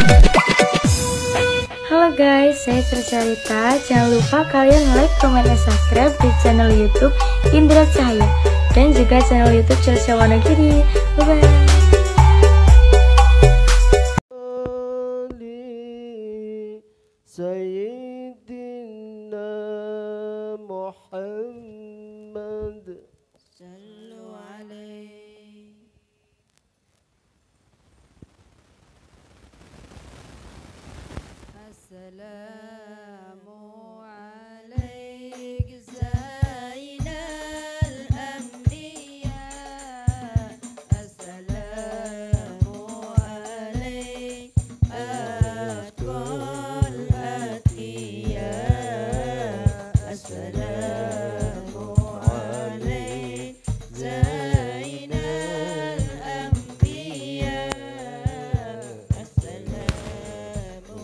Halo guys, saya Trisarita. Jangan lupa kalian like, comment, dan subscribe di channel YouTube Indra Cahaya dan juga channel YouTube Chelsea Wonogiri. Bye bye. Sayyidina Muhammad sallu alaihi. Assalamu alaik Zainal Anbiya. Assalamu alaik Atqal Atqiya. Assalamu alaik Zainal Anbiya. Assalamu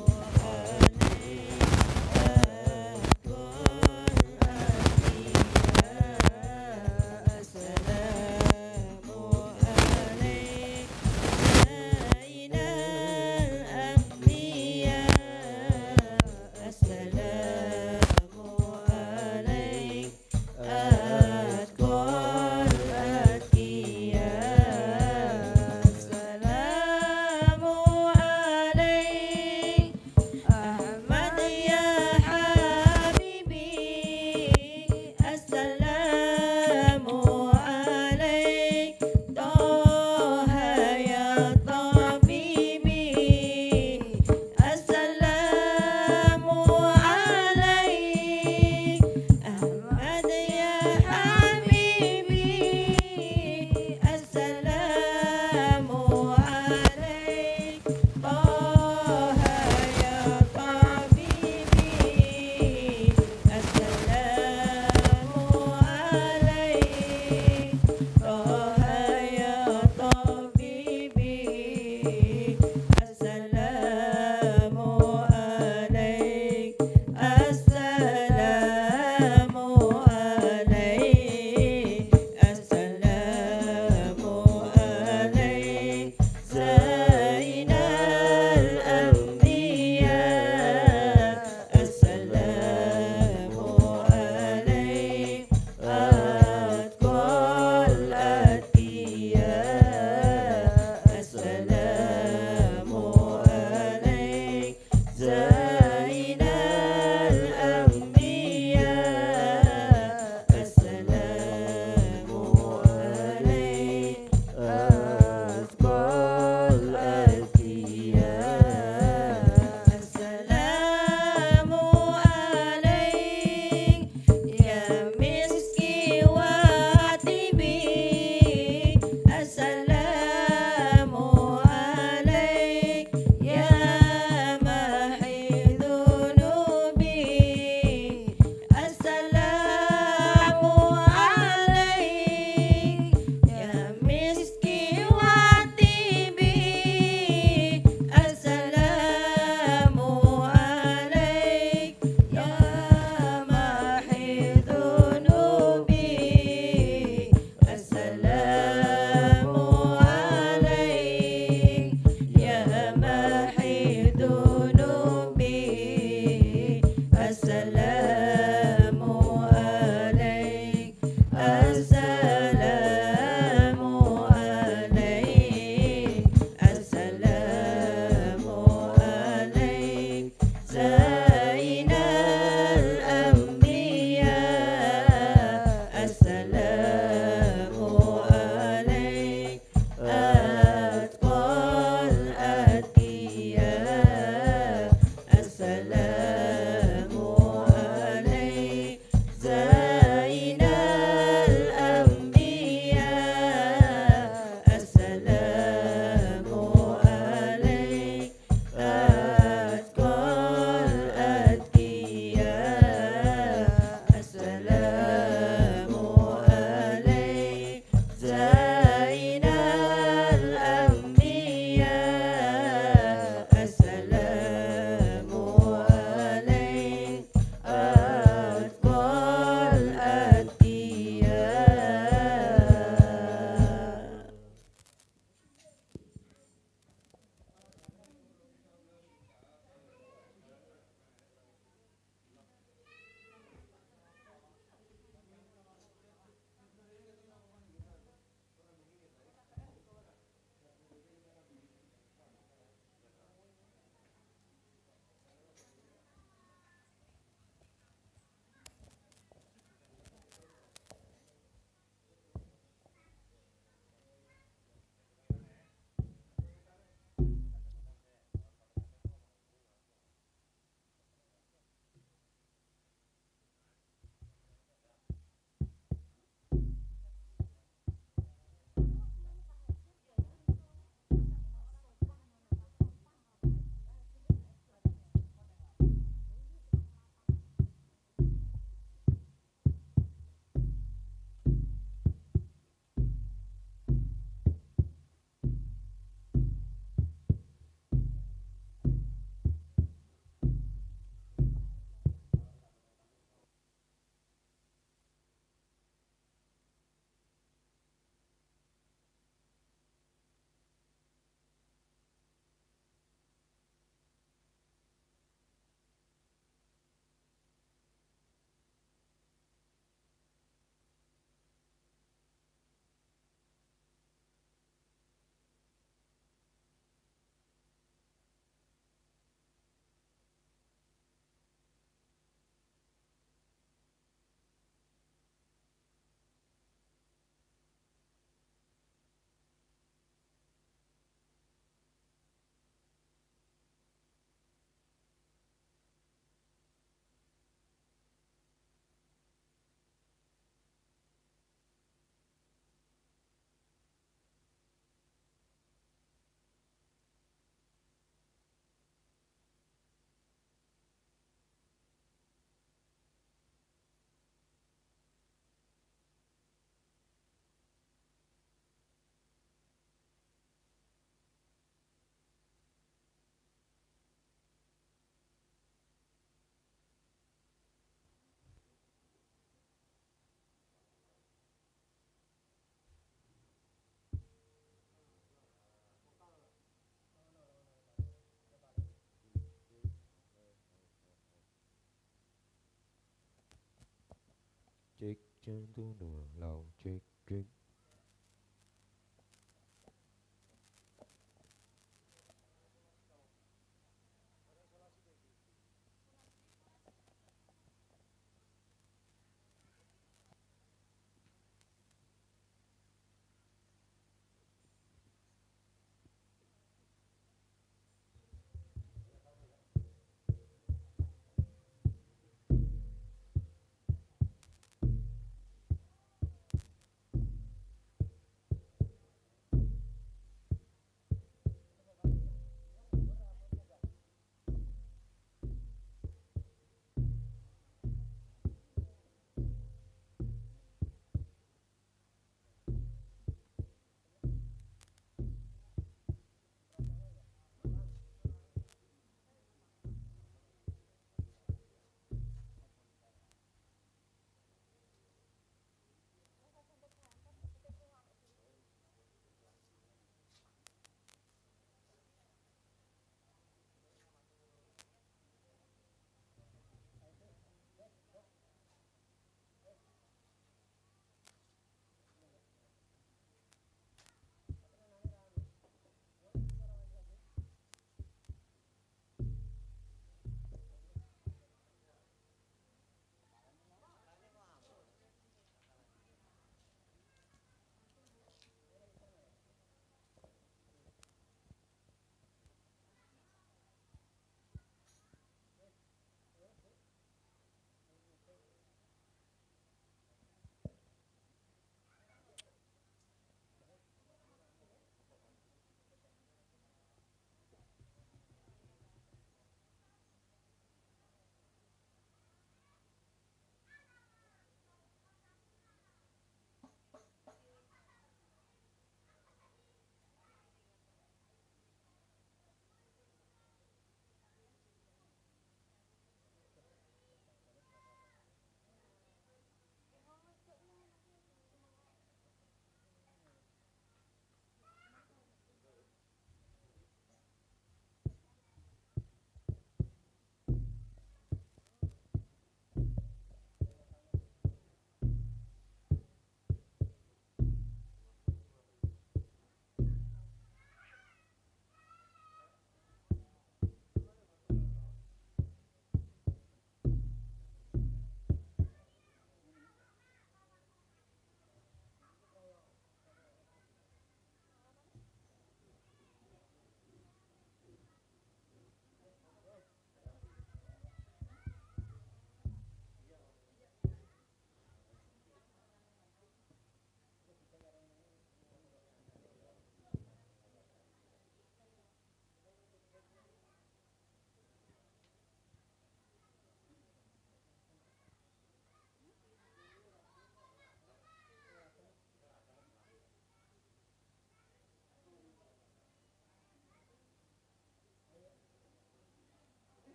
cek jantung long cek cek.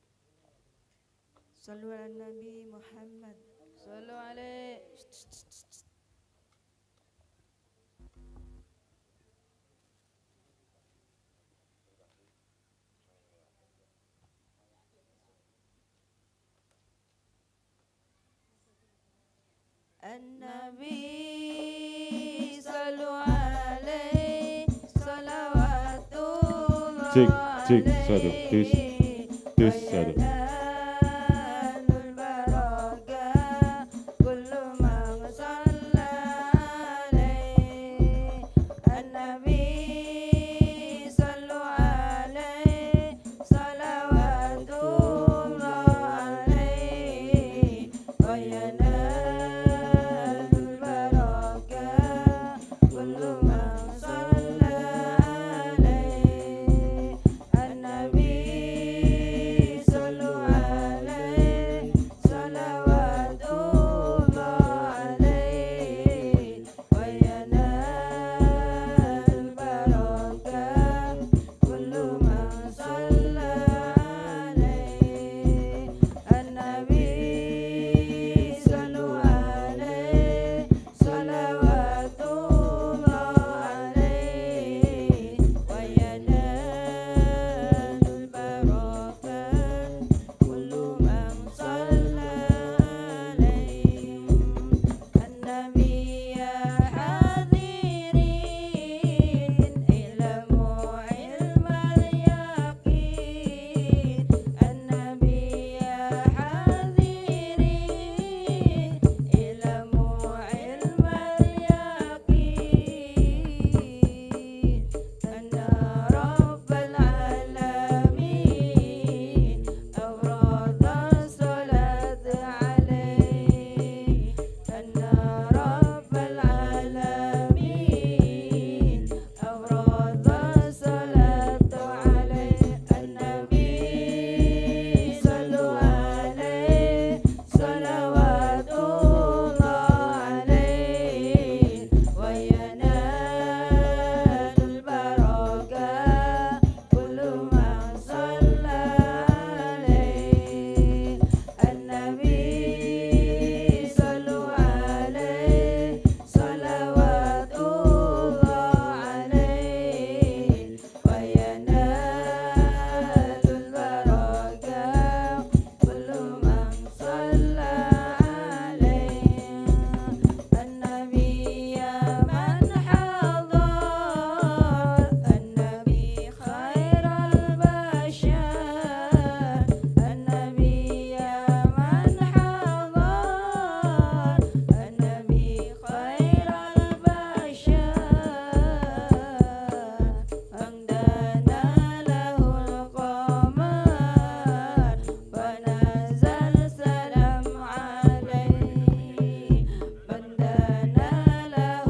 Sallu ala Nabi Muhammad. Sallu alaihi. النبي صلوا عليه صلوات الله Cek, cek, satu, tus, عليه tus, satu. وينال البركة كل من صلى عليه النبي صلوا عليه صلوات الله عليه وينال البركة كل من صلى عليه النبي صلوا عليه صلوات الله عليه وينال البركة كل من صلى عليه النبي صلوا عليه صلوات الله عليه وينال البركة كل من صلى عليه النبي يا حاضرين اعلموا علم اليقين النبي يا حاضرين اعلموا علم اليقين أن رب العالمين أورد الصلاة عليه أن رب العالمين أورد الصلاة عليه النبي صلوا عليه صلوات الله عليه وينال البركة كل من صلى عليه النبي صلوا عليه صلوات الله عليه وينال البركة كل من صلى عليه النبي يا من حضر النبي خير البشر النبي يا من حضر النبي خير البشر من دنا له القمر ونزل سلام عليه من دنا له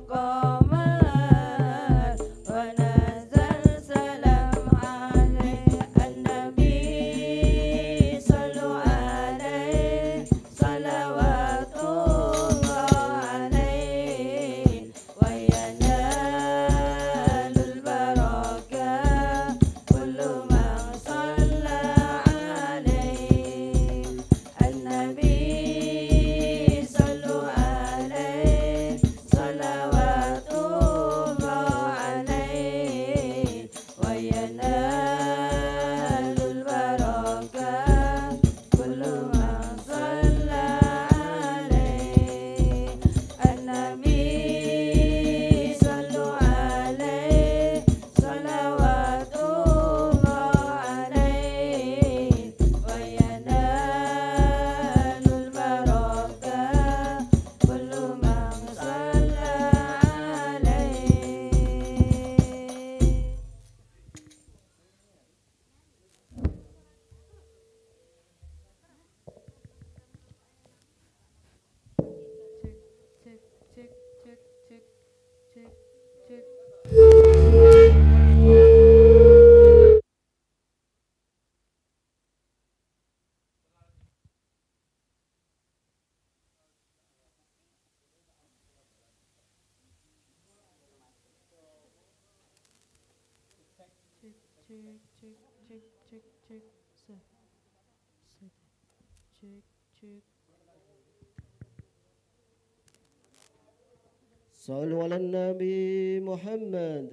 القمر ونزل سلام عليه النبي صلوا عليه صلوات الله عليه وينال البركة كل من صلى عليه النبي صلوا عليه صلوات الله عليه وينال البركة كل من صلى عليه النبي صلوا عليه صلوات الله عليه وينال البركة كل من صلى عليه صلوا على النبي محمد.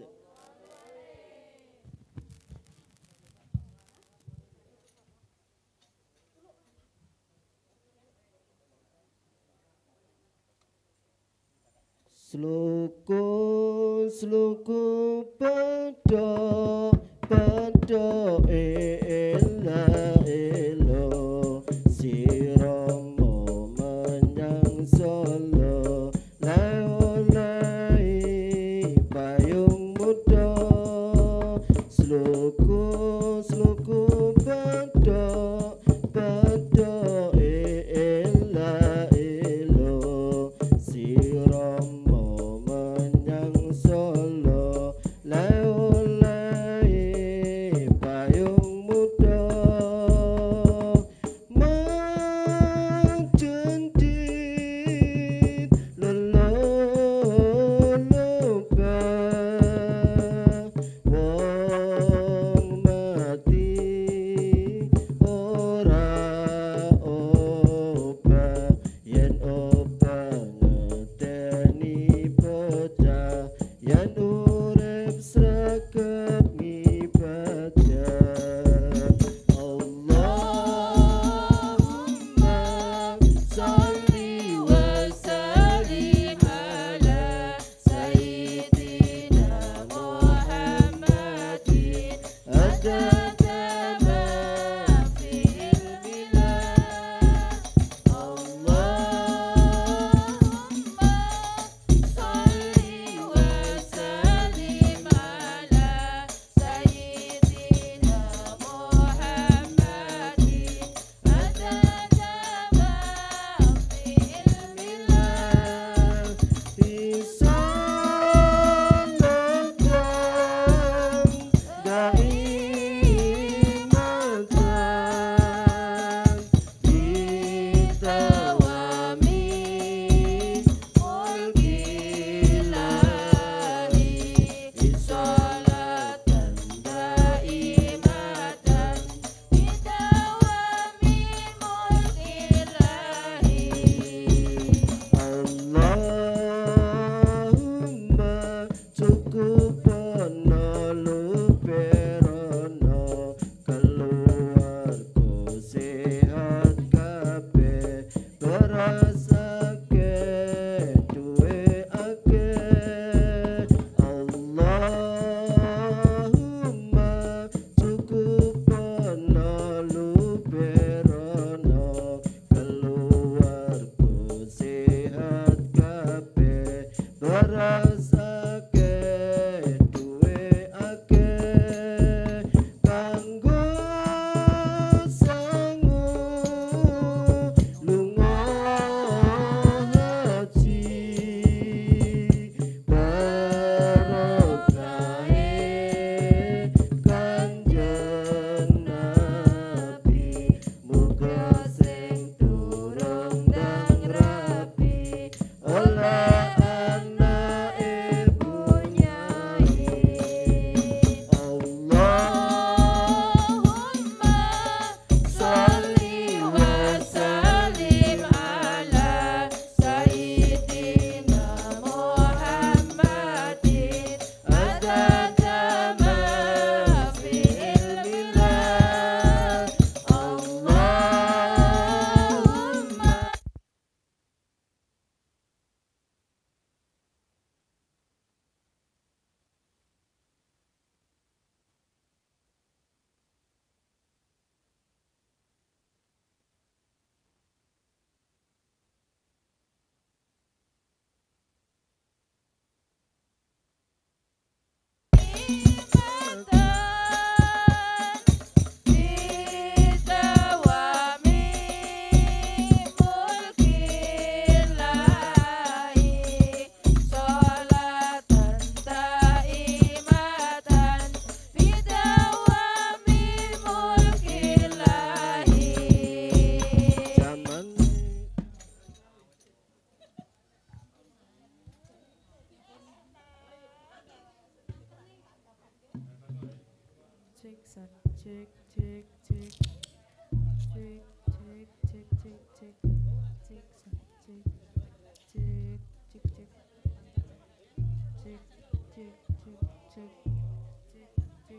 Slukun slukun pedok pedok ela elo siromo menyang solo lai payung muda slukun slukun pedok pedok ela elo siromo menyang solo lai payung muda mencentit leloloba wong mati ora oba yen oba ngeteni pecah yen urip sregep ngibadah Allahumma sholli wa sallim ala sayyidina Muhammadin adada ma fi ilmillah Allahumma sholli wa sallim ala sayyidina Muhammadin adada ma fi ilmillah Risalatan daimatan bitawami mulkilahi Risalatan daimatan bitawami mulkilahi Allahumma cukupana luperono keluarga sehat kabeh berasake duwe akeh Allahumma cukupana luperono keluarga sehat kabeh berasake duwe akeh kanggo sangu lunga haji barokahe kanjeng Nabi muga sing durung ndang rapi oleh anak ibu nyai Allahumma sholli wa sallim ala sayyidina Muhammadin adada ma fi ilmillah Allahumma bitawami mulkilahi sholatan daimatan bitawami mulkilahi zaman cek cek cek cek cek cek cek cek cek cek cek cek cek cek cek cek cek cek cek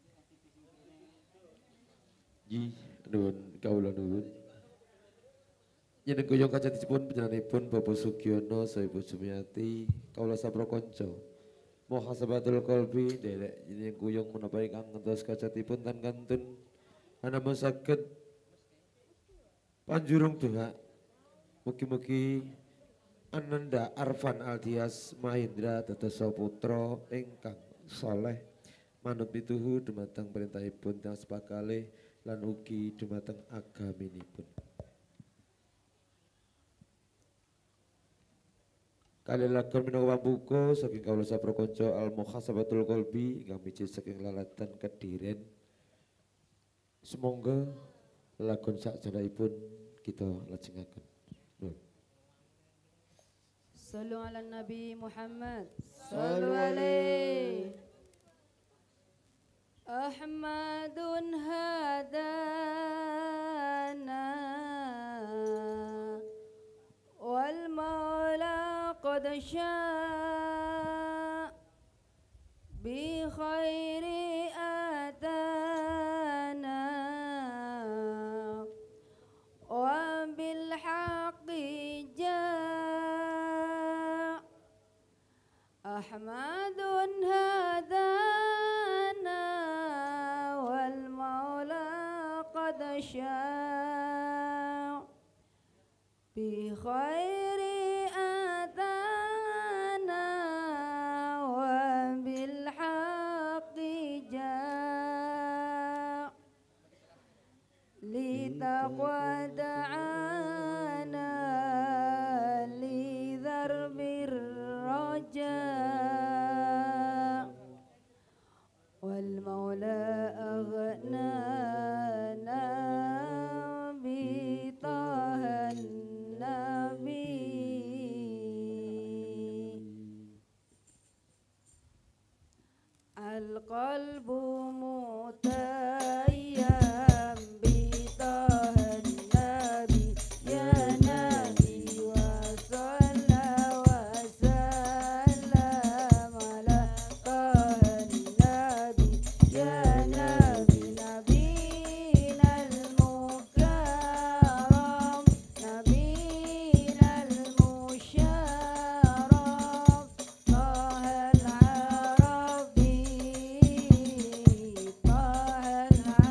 Ji nuhun kaula nuhun Yen kuyung kacatipun panjenenganipun Bapak Sugiono saha Ibu Jumiati kawula saprakanca. Muhasabatul qalbi derek yen kuyung menapa ingkang ngentos kacatipun tan kantun anamun saged panjurung doa. Mugi-mugi Ananda Arfan Aldias Mahindra dados putra ingkang saleh manut pituhu dumateng perintahipun tiyang sepakalih lan ugi dumateng agaminipun. Kali lakon minangka pambuka saking kawula saprakanca Al Muhasabatul Qalbi ingkang miji saking lalatan Kediren. Semoga lakon sakjroning kita lajengaken. صلوا على النبي محمد صلوا عليه. أحمد هدانا والمولى قد شاء بخير أتانا وبالحق جاء أحمد هدانا والمولى قد شاء بخير أتانا وبالحق جاء لتقوى دعانا لذرب الرجاء والمولى أغنانا بطه النبي القلب متيم بطه النبي يا نبي وصلى وسلم على طه النبي يا نبي نبينا المكرم نبينا المشرف طه العربي طه العربي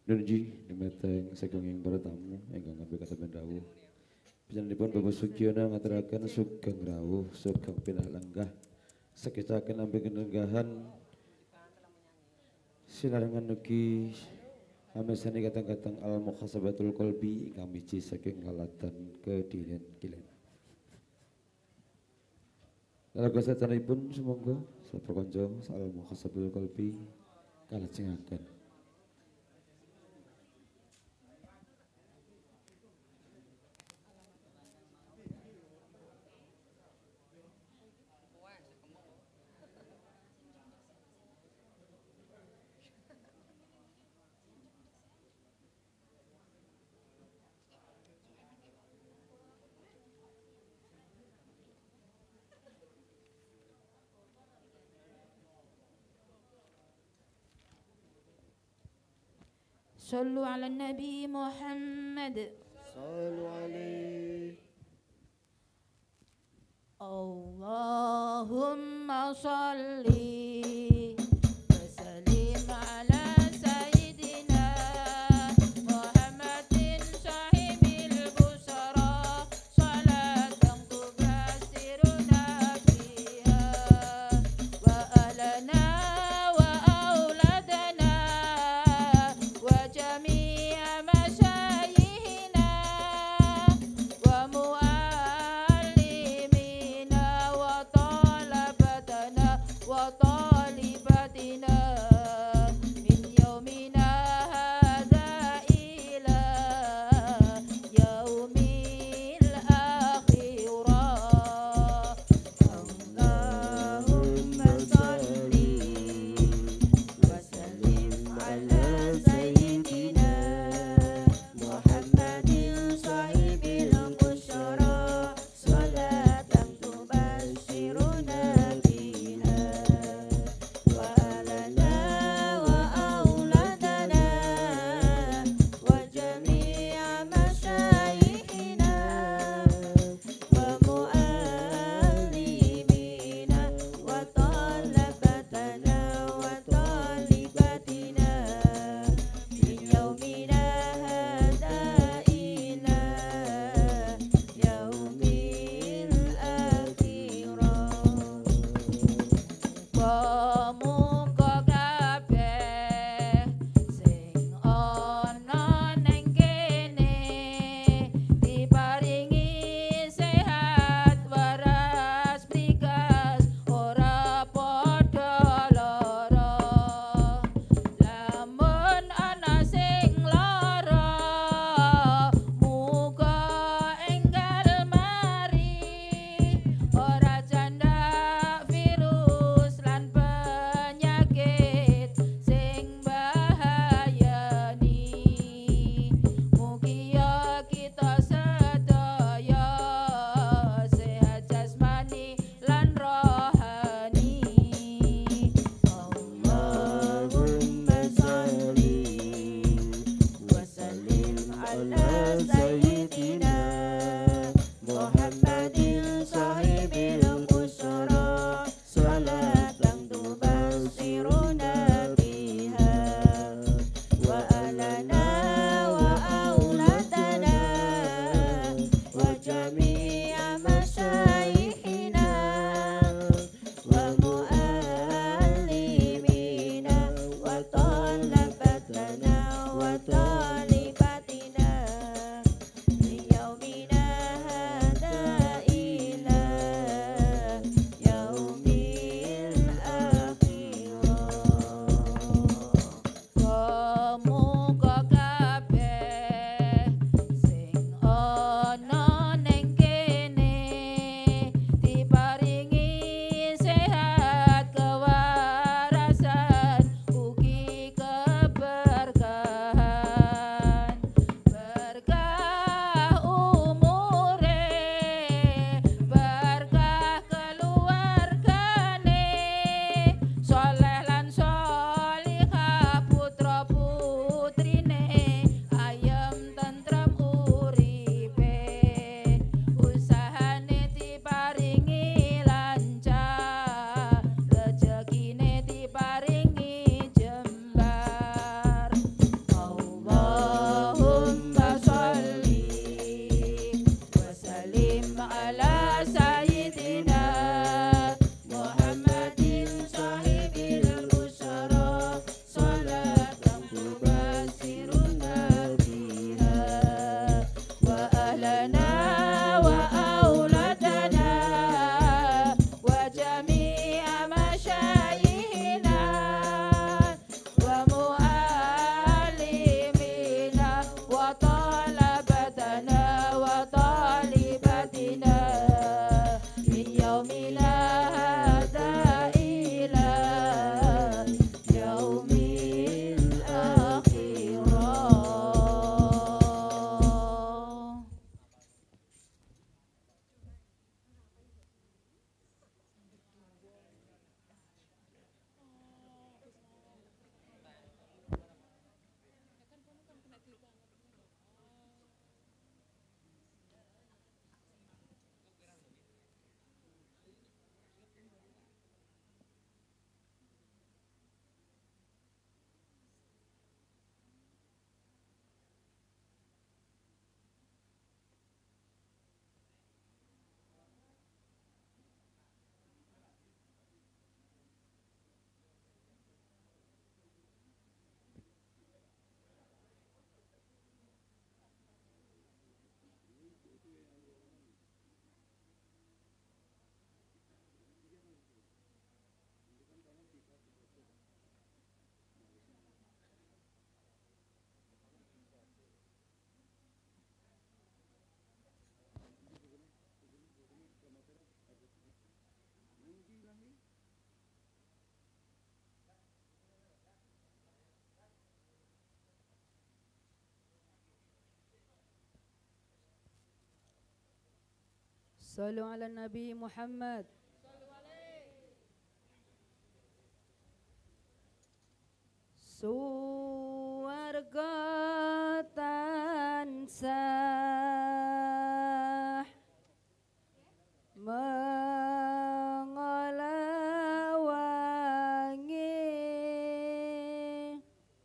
Nunji nimeteng saking para tamu ingkang ngambil kata pendawuh. Panjenenganipun Bapak Sugiono ngaturaken sugeng rawuh, sugeng pinalenggah. Sekicaken ambil kenenggahan sinarengan ugi amesani katang-katang al muhasabatul qalbi ingkang miji saking kalatan Kedirian Kilen. Lalu satanipun sumangga saprakonco al muhasabatul qalbi kalajengaken. صلوا على النبي محمد صلوا عليه اللهم صل وسلم على سيدنا محمد صاحب البشرى صلاة تبشرنا بها وأهلنا وأولادنا وجميع مشايخنا ومعلمينا وطلبتنا وطالباتنا من يومنا هذا إلى يوم الآخرة اللهم صل وسلم على سيدنا محمد صاحب البشرى صلاة تبشرنا بها وأهلنا وأولادنا وجميع مشايخنا ومعلمينا وطلبتنا وطالباتنا من يومنا هذا إلى يوم الآخرة Pemuka kabeh sing ana neng kene diparingi sehat waras prikas ora padha lara lamun ana sing lara muga enggal mari ora janda virus lan penyakit sing bahayani mugia kita sedaya sehat jasmani lan rohani Allahumma sholli wa sallim ala sayyidina Muhammadin sahibil busra salatan tubashiruna biha wa alana wa auladana wa jami'a masyayikhina wa muallimina wa talabatana wa talibatina min yaumina hada ila yaumil akhirah Sallu ala Nabi Muhammad. Suwarga tansah mengolawangi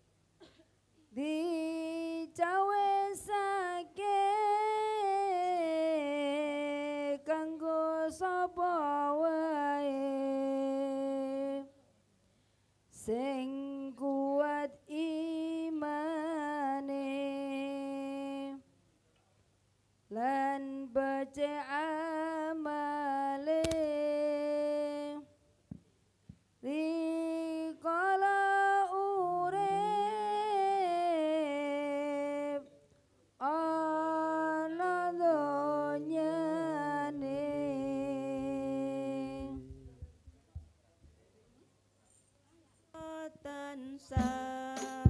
dicawesake kanggo sapa wae sing kuat imane lan becik amale rikala urip ana donyane tansah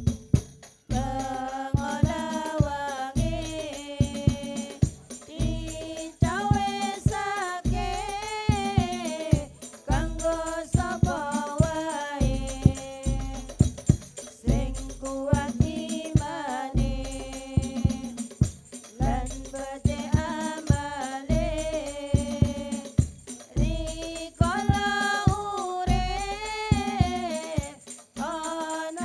mengolawangi dicawesake kanggo sapa wae sing kuat imane lan becik amale rikala urip ana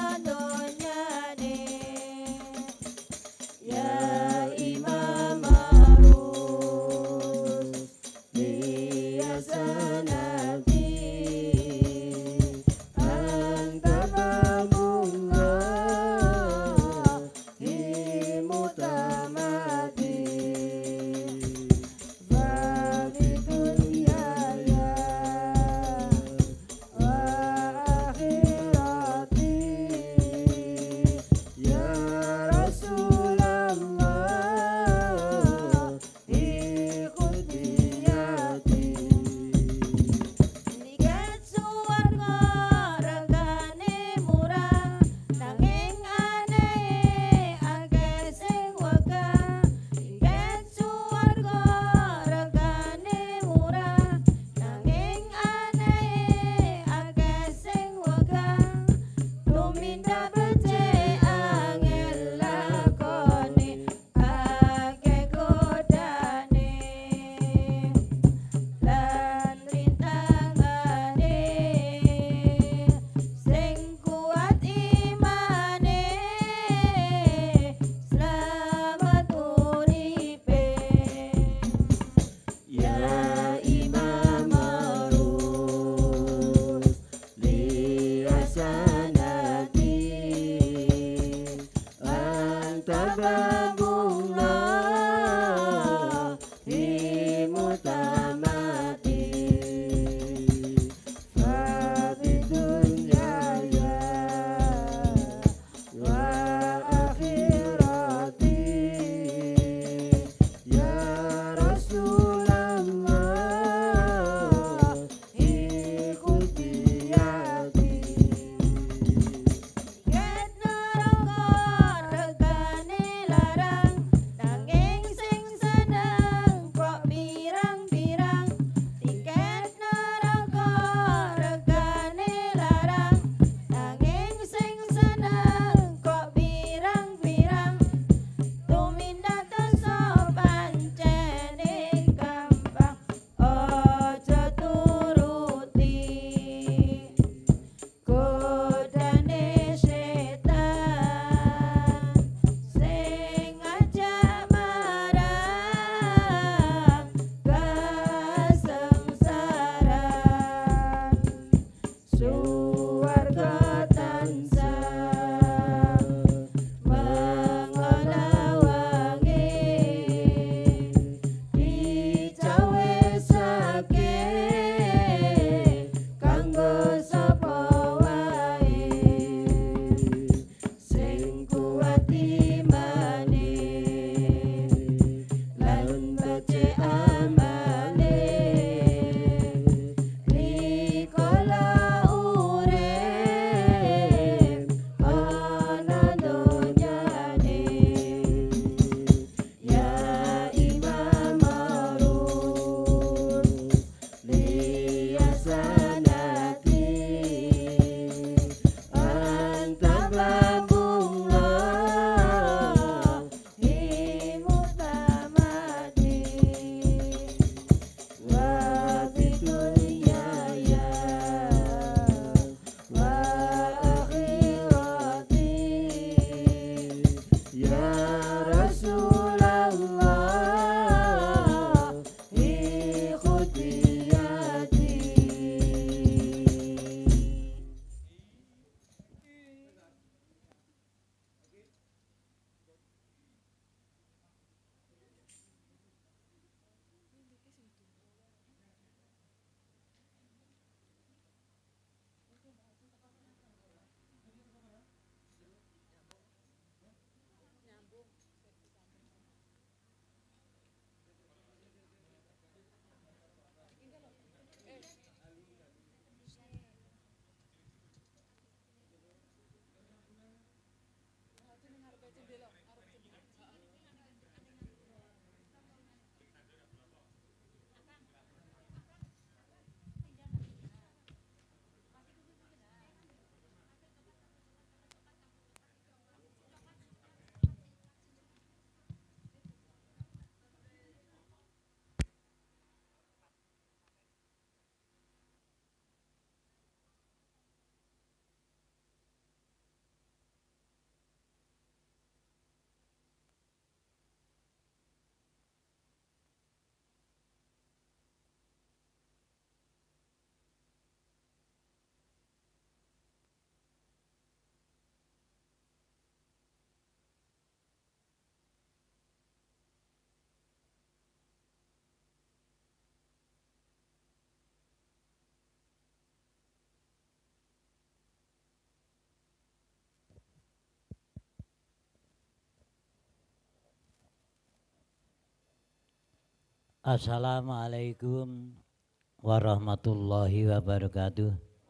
Assalamualaikum warahmatullahi wabarakatuh.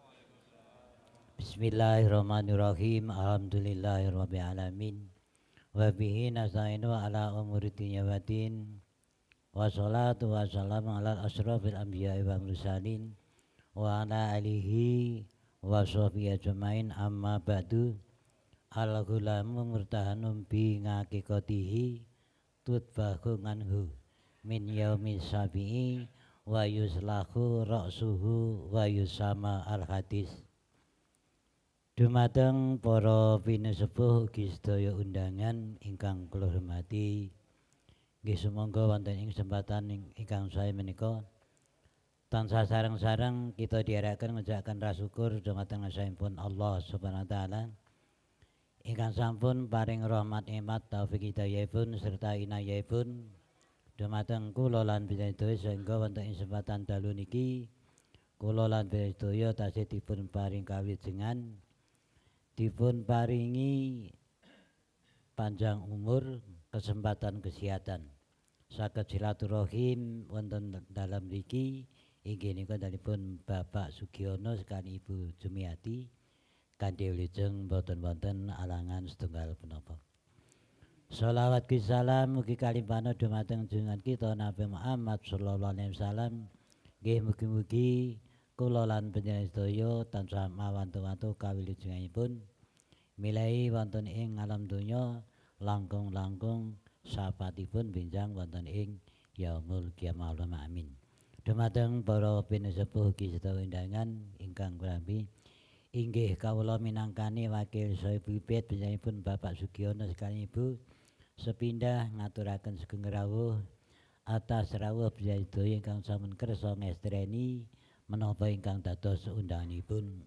Bismillahirrahmanirrahim. Alhamdulillahirabbil alamin. Wa bihi nasta'inu ala umuri dunya waddin. Wassalatu wassalamu ala asrofil anbiya'i wal mursalin wa ala alihi wa sahbihi ajmain, amma ba'du. Al-ghulamu murtahanum bi ngaqiqatihi tutbahu nganhu min yaumi sabi'i wa yuslahu ra'suhu wa yusama al-hadis. Dumateng para pinesepuh ugi sedaya undangan ingkang kula hormati, nggih sumangga wonten ing kesempatan ingkang sae menika tansah sareng-sareng kita diarahkan ngejakaken rasukur dumateng sampun Allah Subhanahu wa taala ingkang sampun paring rahmat nikmat taufik hidayahipun serta inayahipun dumateng kula lan panjenengan sehingga wonten ing kesempatan dalu niki kula lan panjenengan tasih dipun paring kawijengan, dipun paringi panjang umur, kesempatan kesehatan, saged silaturahim wonten dalam mriki inggih nika dalipun Bapak Sugiono sekali Ibu Jumiati kanthi wilujeng boten wonten alangan setunggal punapa. Sholawat salam mugi kalimpana dumateng junjungan kita Nabi Muhammad sallallahu alaihi wasallam. Nggih mugi-mugi kula lan panjenengan sedaya tansah mawantu-wantu kawilujenganipun milahi wonten ing alam donya langkung-langkung sapatipun benjang wonten ing yaumul kiamah. Amin. Dumateng para pinesepuh ugi sedaya undangan ingkang prambi inggih kawula minangkani wakil saha bibit panjenenganipun Bapak Sugiono sekali Ibu sepindah ngaturaken sugeng rawuh atas rawuh sedaya ingkang sampun kersa ngestreni menapa ingkang dados undanganipun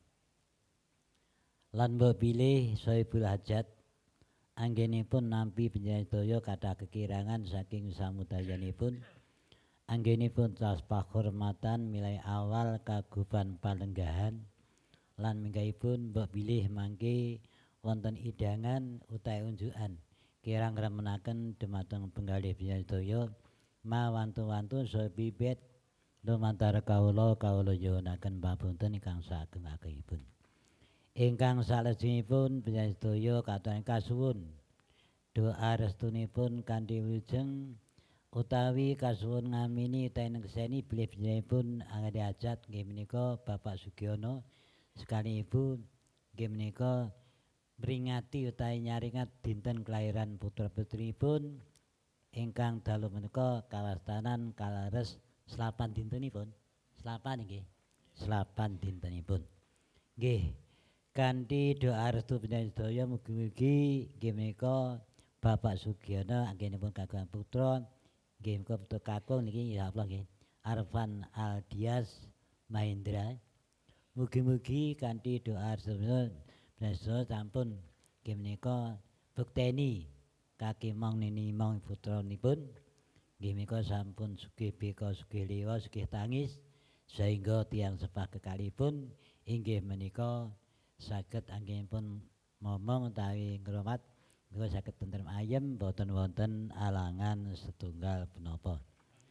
lan mbok bilih Sohibul Hajat anggenipun nampi panjenengan sedaya kathah kekirangan saking samudayanipun anggenipun tas pakhormatan milai awal kagupan palenggahan lan minggahipun mbok bilih mangke wonten idangan utawi unjukan kirang remenaken dumateng penggalih panjenengan sedaya mawantu-wantu saha bibit lumantar kawula nyuwunaken papunten ingkang sageng agengipun. Ingkang salajengipun panjenengan sedaya kateng kasuwun doa restunipun kanthi wilujeng utawi kasuwun ngamini utawi nengseni bilih panjenenganipun anggen hajat nggih menika Bapak Sugiono sekali Ibu nggih menika mringati utawi nyaringat dinten kelahiran putra putrinipun ingkang dalu menika kawastanan kalares selapan dintenipun. Selapan nggih. Selapan dintenipun. Nggih. Kanthi doa restu panjenengan sedaya mugi-mugi nggih menika Bapak Sugiono anggenipun kagungan putra nggih menika putra kakung niki insyaallah nggih Arfan Aldias Mahendra. Mugi-mugi kanthi doa restu Blasa sampun nggih menika bukteni kaki mong nini mong putranipun nggih menika sampun sugih beka sugih liwa sugih tangis sehingga tiyang sepah kekalipun inggih menika saged anggenipun momong utawi ngrumat menika saged tentrem ayem boten wonten alangan setunggal punapa.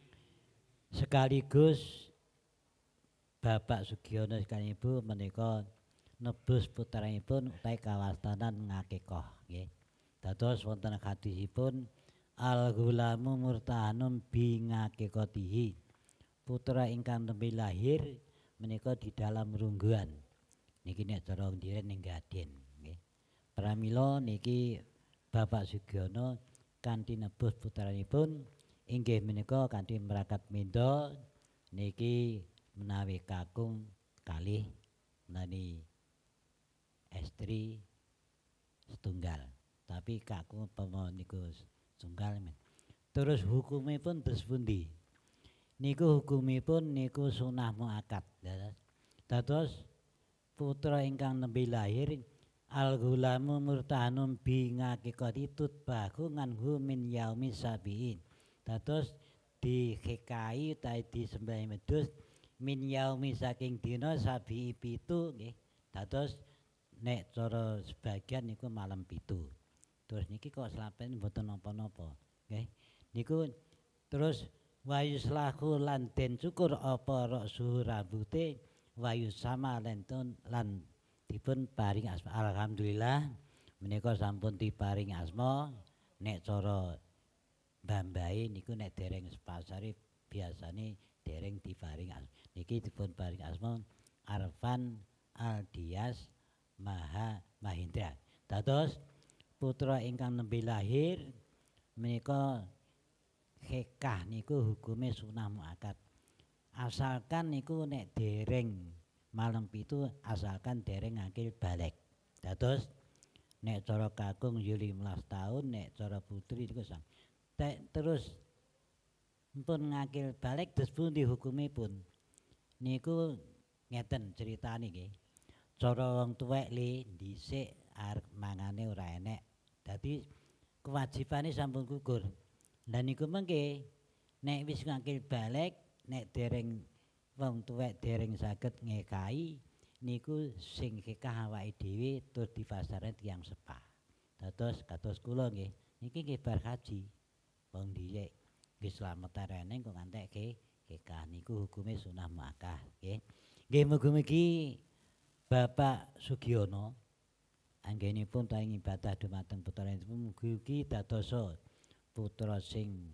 Sekaligus Bapak Sugiono sekali Ibu menika nebus putranipun utawi kawastanan ngakikoh nggih. Dados wonten hadisipun al-ghulamu murtahanum bi ngakikotihi. Putra ingkang nembe lahir menika di dalam rungguan. Niki nek cara ndiren ning Gaden nggih. Pramila niki Bapak Sugiono kanthi nebus putranipun inggih menika kanthi merakat menda niki menawi kakung kalih nani estri setunggal tapi kakung pama niku setunggal men. Terus hukumipun terus pundi? Niku hukumipun niku sunah muakkad. Dados putra ingkang nembe lahir al-ghulamu murtahanum bi ngaqiqati tutbahu nganhu min yaumi sabiin. Dados dikekai utawi disembelih medhus min yaumi saking dina sabii pitu nggih. Dados nek cara sebagian niku malam pitu. Terus niki kok selapen mboten napa-napa, nggih. Niku terus Wayu slahu lan den cukur apa rok suhu rambute wayu sama lan dipun paring asma. Alhamdulillah menika sampun diparing asma. Nek cara mbambahe niku nek dereng sepasare biasane dereng diparing asma. Niki dipun paring asma Arfan Aldias Mahindra. Dados putra ingkang nembe lahir menika khekah niku hukume sunah muakkad. Asalkan niku nek dereng malam pitu asalkan dereng ngakil balik. Dados nek cara kakung ya 15 tahun, nek cara putri niku terus pun ngakil balik terus pundi hukumipun. Niku ngeten critane nggih. Cara wong tuwek dhisik arep mangane ora enek. Dadi kewajibane sampun gugur. Lah niku mengke nek wis ngakil balik, nek dereng wong tuwek dereng saged ngekahi niku sing kekah awake dhewe tur dipasarne tiyang sepah. Kados kula nggih, niki nggih bar haji. Wong dhisik nggih slamet arene kok ngantek kekah niku hukume sunah muakkad nggih. Nggih mugi-mugi Bapak Sugiono anggenipun paring ibadah dumateng putranipun mugi-mugi dadosa putra sing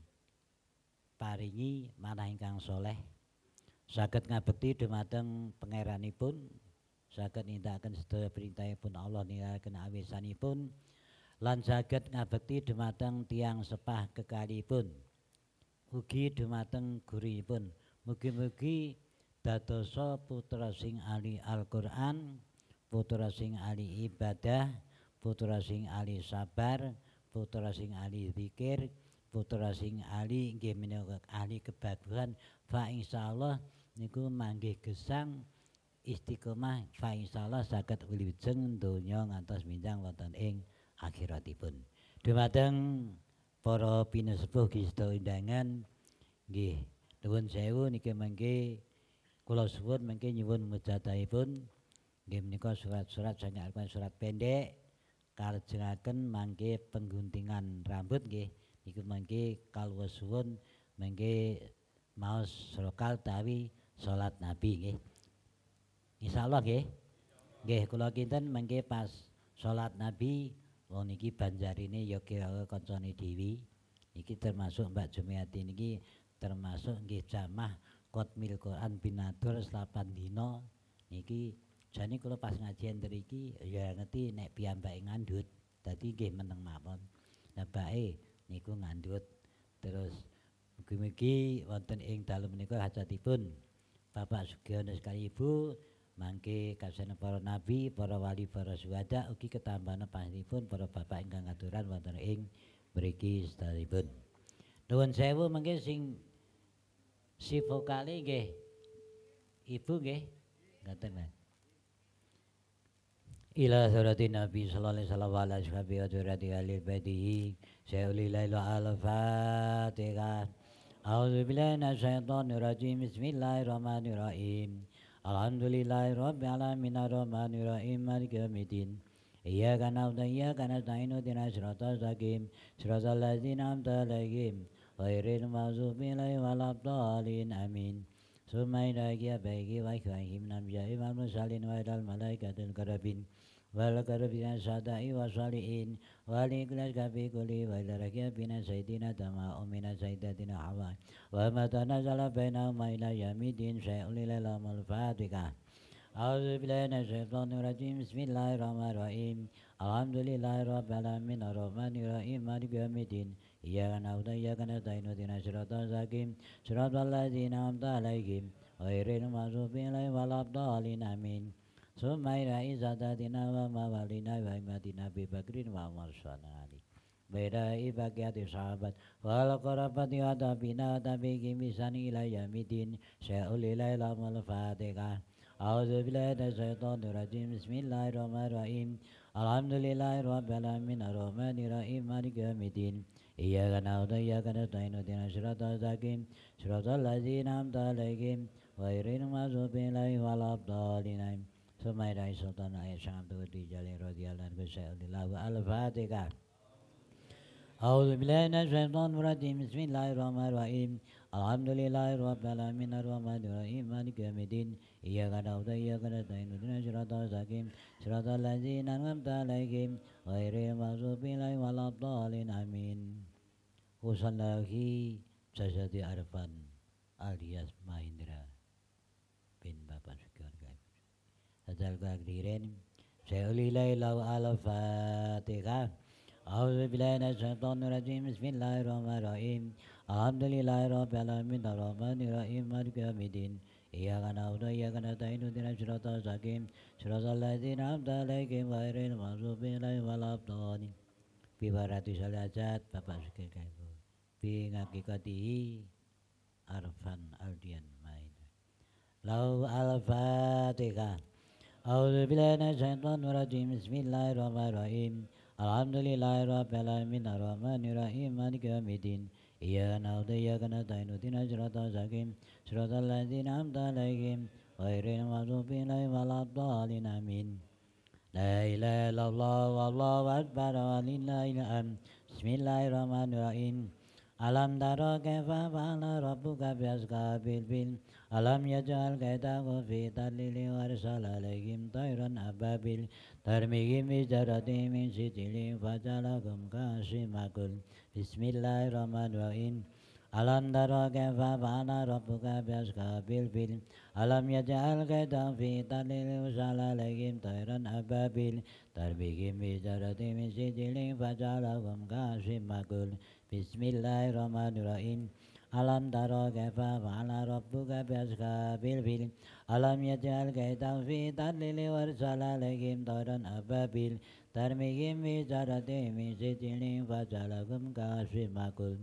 paringi manah ingkang soleh saged ngabekti dumateng pangeranipun saged nindakaken sedaya perintahipun Allah nindakaken awisanipun lan saged ngabekti dumateng tiyang sepah kekalipun ugi dumateng guripun mugi-mugi dadosa putra sing ahli Al-Qur'an, putra sing ahli ibadah, putra sing ahli sabar, putra sing ahli zikir, putra sing ahli nggih menika ahli kebagusan fa insyaallah niku manggih gesang istiqomah fa insyaallah saged wilujeng donya ngantos minjang wonten ing akhiratipun. Dumateng para pinesepuh sedaya undangan nggih nuwun sewu niki mangke kula suwun mangke nyuwun mujadahipun nggih menika surat-surat saking Al-Qur'an surat pendek kalajengaken mangke pengguntingan rambut nggih niku mangke kawula suwun mangke maos rokal tawi salat Nabi nggih. Insyaallah nggih. Nggih kula kinten mangke pas salat Nabi wong niki banjarine ya kira kancane dewi niki termasuk Mbak Jumiati niki termasuk nggih jamaah Qotmil Quran binatur 8 dina niki jane kula pas ngajian mriki ya ngerti nek piyambake ngandhut dadi nggih meneng mawon. Lah bae niku ngandhut terus mugi-mugi wonten ing dalem menika hajatipun Bapak Sugiono sekali Ibu mangke kasana para nabi, para wali, para syuhada ugi ketambahan panjenenganipun para bapak ingkang ngaturan wonten ing mriki sedheripun. Nuwun sewu mangke sing si vokale nggih Ibu nggih ngaten Mas. Ila surati Nabi sallallahu alaihi wasallam wa ala ashabihi wa surati alil baitihi syai'ul laila al-fatihah. A'udzu billahi minasyaitonir rajim. Bismillahirrahmanirrahim. Alhamdulillahi rabbil alamin arrahmanir rahim maliki yaumiddin. Iyyaka na'budu wa iyyaka nasta'in ihdinas siratal mustaqim siratal ladzina an'amta 'alaihim ghairil maghdubi 'alaihim waladdallin amin. Summa ilaika baiki wa ikhwahim nabiyyi wal mursalin wa ilal malaikatil karabin wal karabina sadai wa salihin wa liqlas kafi kulli wa ilaraki bina sayyidina tama umina sayyidatina hawa wa matanazala bainahuma ila yamidin syai'ul ilamal fatihah. A'udzu billahi minasyaitonir rajim. Bismillahirrahmanirrahim. Alhamdulillahi rabbil alamin arrahmanir rahim maliki yaumiddin. Iyyaka na'budu wa iyyaka nasta'in ihdinas siratal mustaqim siratal ladzina an'amta 'alaihim ghairil maghdubi 'alaihim waladdallin amin. Summa ila izadatina wa mawalina wa imatina bi bakrin wa marsanali. Beda ibaqiyati sahabat wal qarabati wa tabina tabiqim bisani ila yamidin syai'ul ilamal fatihah. A'udzu billahi minasyaitonir rajim. Bismillahirrahmanirrahim. Alhamdulillahi rabbil alamin arrahmanir rahim maliki yaumiddin. Iyyaka na'budu wa iyyaka nasta'in ihdinas siratal mustaqim siratal ladzina an'amta 'alaihim ghairil maghdubi 'alaihim waladdallin. Summa ila sultan ayat syamtu di jalin radhiyallahu anhu syai'ul al-fatihah. أعوذ بالله من الشيطان الرجيم بسم الله الرحمن الرحيم الحمد لله رب العالمين الرحمن الرحيم مالك يوم الدين إياك نعبد وإياك نستعين اهدنا الصراط المستقيم صراط الذين أنعمت عليهم غير المغضوب عليهم ولا الضالين آمين. Usalahi Sajati Arfan alias Mahindra bin Bapak Sugiono. Hadal kehadirin saya ulilai lau al-fatihah. A'udzu billahi minasyaitonir rajim. Bismillahirrahmanirrahim. Alhamdulillahi rabbil alamin arrahmanir rahim maliki yaumiddin. Iyyaka na'budu wa iyyaka nasta'in ihdinas siratal mustaqim siratal ladzina an'amta 'alaihim ghairil maghdubi 'alaihim waladdallin. Bibarati salajat Bapak Sugiono. Bi ngakikatihi Arfan Aldian Mahindra. Lau al-fatihah. A'udzu billahi minasyaitonir rajim. Bismillahirrahmanirrahim. Alhamdulillahi rabbil alamin arrahmanir rahim maliki yaumiddin. Iyyaka na'budu wa iyyaka nasta'in ihdinas siratal mustaqim siratal ladzina an'amta 'alaihim ghairil maghdubi 'alaihim waladdallin amin. La ilaha illallah wallahu akbar walillahil hamd. Bismillahirrahmanirrahim. Alam tara kaifa fa'ala rabbuka bi ashabil fil. Alam yaj'al kaidahu fi tadlil wa arsala 'alaihim tayran ababil tarmihim bijaratin min sijilin fajalahum ka'asyimakul. Bismillahirrahmanirrahim. Alam tara kaifa fa'ala rabbuka bi ashabil fil. Alam yaj'al kaidahu fi tadlil wa arsala 'alaihim tayran ababil tarmihim bijaratin min sijilin fajalahum ka'asyimakul. Bismillahirrahmanirrahim. Alam tara kaifa fa'ala rabbuka bi ashabil fil. Alam yaj'al kaidahu fi tadlil wa arsala 'alaihim tayran ababil tarmihim bijaratin min sijilin fajalahum ka'asyimakul.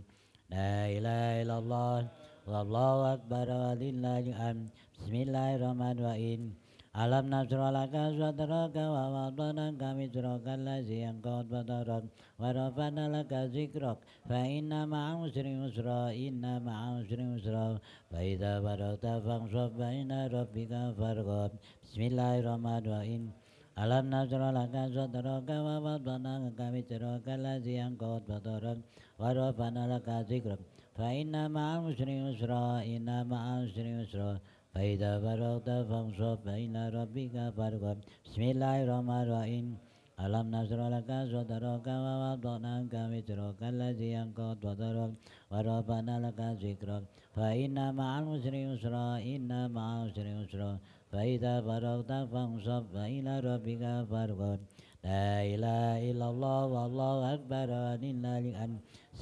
La ilaha illallah wallahu akbar walillahil hamd. Bismillahirrahmanirrahim. Alam nashrah laka sadraka wa wada'naka wizraka allazi anqadha dhahrak wa rafa'na laka zikrak fa inna ma'al usri yusra inna ma'al usri yusra fa idza faragta fansab fa inna rabbika farghab. Bismillahirrahmanirrahim. Alam nashrah laka sadraka wa wada'naka wizraka allazi anqadha dhahrak wa rafa'na laka zikrak fa inna ma'al usri yusra inna ma'al usri yusra Faida faragta fansab fa ila rabbika farghab. Bismillahirrahmanirrahim. Alam nashrah laka sadraka wa wada'naka wizraka allazi anqadha dhahrak wa rafa'na laka zikrak fa inna ma'al usri yusra inna ma'al usri yusra faida faragta fansab fa ila rabbika farghab. La ilaha illallah wallahu akbar walillahil hamd.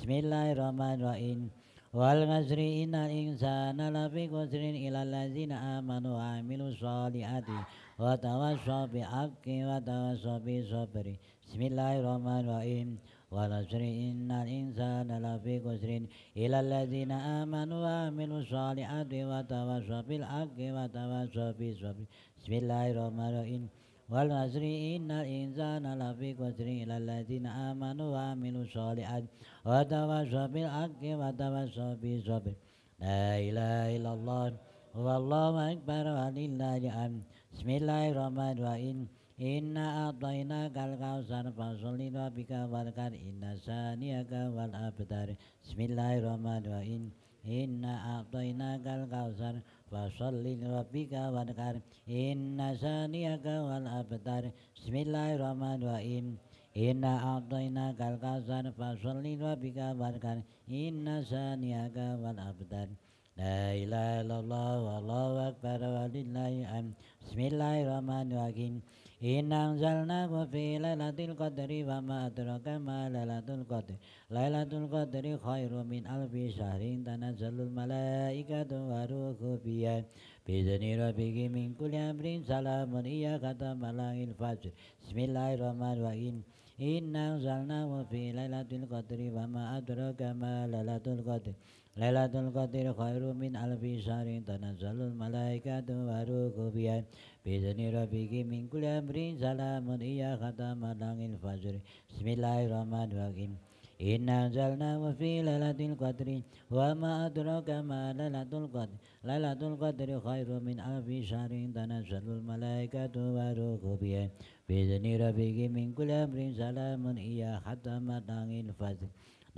Bismillahirrahmanirrahim. Wal ngasri innal insana lafi khusrin ilal ladzina amanu wa amilus solihati wa tawassaw bil haqqi wa tawassaw bis sabri. Bismillahirrahmanirrahim. Wal ngasri innal insana lafi khusrin ilal ladzina amanu wa amilus solihati wa tawassaw bil haqqi wa tawassaw bis sabri. Bismillahirrahmanirrahim. Wal ngasri innal insana lafi khusrin ilal ladzina amanu wa amilus solihati wa tawassaw bil haqqi wa tawassaw bis sabr. La ilaha illallah wallahu akbar walillahil hamd. Bismillahirrahmanirrahim. Inna a'tainakal kautsar fasholli rabbika wanhar inna saniyaka wal abtar. Bismillahirrahmanirrahim. Inna a'tainakal kautsar fasholli rabbika wanhar inna saniyaka wal abtar. Bismillahirrahmanirrahim. Inna a'tainakal kautsar fasholli rabbika wanhar inna saniyaka wal abtar. La ilaha illallah wallahu akbar walillahil hamd. Bismillahirrahmanirrahim. Inna anzalnahu fi lailatul qadri wa ma adraka ma lailatul qadri. Lailatul qadri khairum min alfi syahrin tanazzalul malaikatu wa ruhu fiha bi'izni rabbihim min kulli amrin salamun hiya hatta matla'il fajr. Bismillahirrahmanirrahim. Inna anzalnahu fi lailatul qadri wa ma adraka ma lailatul qadri. Lailatul qadri khairum min alfi syahrin tanazzalul malaikatu wa ruhu fiha bi'izni rabbihim min kulli amrin salamun hiya hatta matla'il fajr. Bismillahirrahmanirrahim. Inna anzalnahu fi lailatul qadri wa ma adraka ma lailatul qadri. Lailatul qadri khairum min alfi syahrin tanazzalul malaikatu wa ruhu fiha bi'izni rabbihim min kulli amrin salamun hiya hatta matla'il fajr.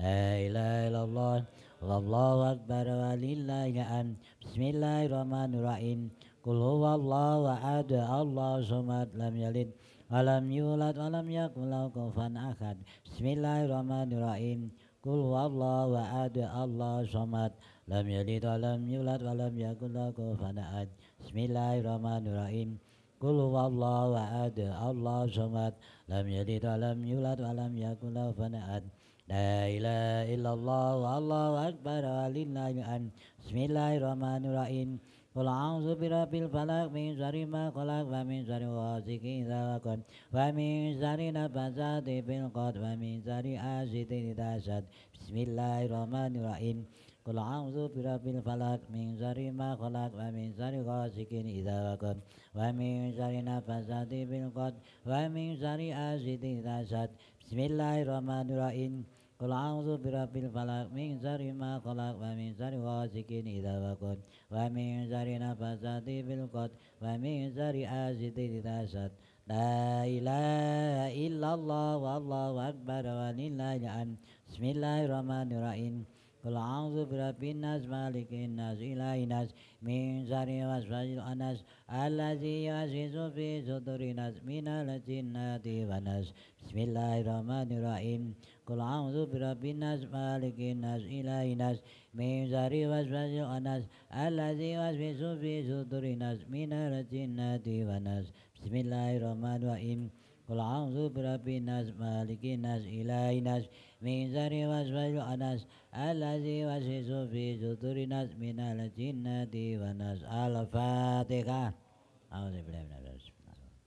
La ilaha illallah wallahu akbar walillahil hamd. Bismillahirrahmanirrahim. Qul huwallahu ahad Allahu samad lam yalid walam yulad walam yakul lahu kufuwan ahad. Bismillahirrahmanirrahim. Qul huwallahu ahad Allahu samad lam yalid walam yulad walam yakul lahu kufuwan ahad. Bismillahirrahmanirrahim. Qul huwallahu ahad Allahu samad lam yalid walam yulad walam yakul lahu kufuwan ahad. La ilaha illallah wallahu akbar walillahil hamd. Bismillahirrahmanirrahim. Qul a'udzu birabbil falaq min syarri ma khalaq wa min syarri ghasiqin idza waqab wa min syarri nafatsati fil 'uqad wa min syarri hasidin idza hasad. Bismillahirrahmanirrahim. Qul a'udzu birabbil falaq min syarri ma khalaq wa min syarri ghasiqin idza waqab wa min syarri nafatsati fil 'uqad wa min syarri hasidin idza hasad. Bismillahirrahmanirrahim. Qul a'udzu birabbil falaq min syarri ma khalaq wa min syarri ghasiqin idza waqab wa min syarri nafatsati fil 'uqad wa min syarri hasidin idza hasad. La ilaha illallah wallahu akbar walillahil hamd. Bismillahirrahmanirrahim. Qul a'udzu birabbin nas malikin nas ilahin nas min syarri waswasil khannas allazi yuwaswisu fi sudurin nas minal jinnati wan nas. Bismillahirrahmanirrahim. Qul a'udzu birabbin nas malikin nas ilahin nas min syarri waswasil khannas allazi yuwaswisu fi sudurin nas minal jinnati wan nas. Bismillahirrahmanirrahim. Qul a'udzu birabbin nas malikin nas ilahin nas min syarri waswasil khannas allazi yuwaswisu fi sudurin nas minal jinnati wan nas. Al-Fatihah. A'udzubillahi minasyaitonir rajim.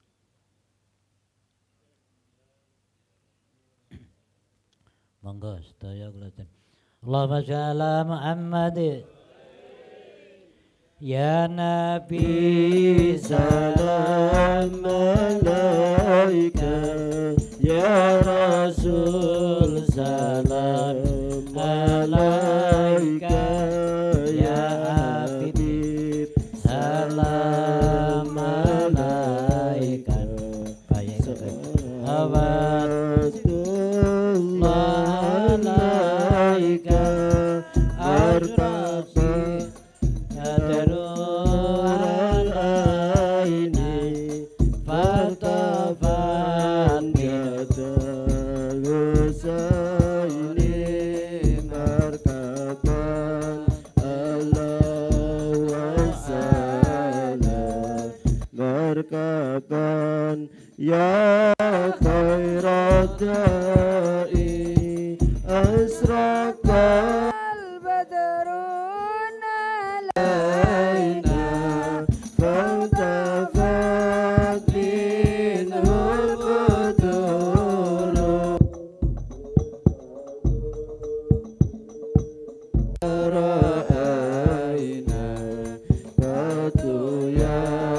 Monggo sedaya kula aten. Allahumma shalli ala Muhammad. Ya Nabi salam alaika, ya Rasul salam alaika, ya Habib salam alaika. Baik alaika arqasi adarul aini fatafan bidal husaini markaban Allah wassalam markaban ya khairat da'i asraqan البدرون علينا فالتفت منه البدور رأينا فتويا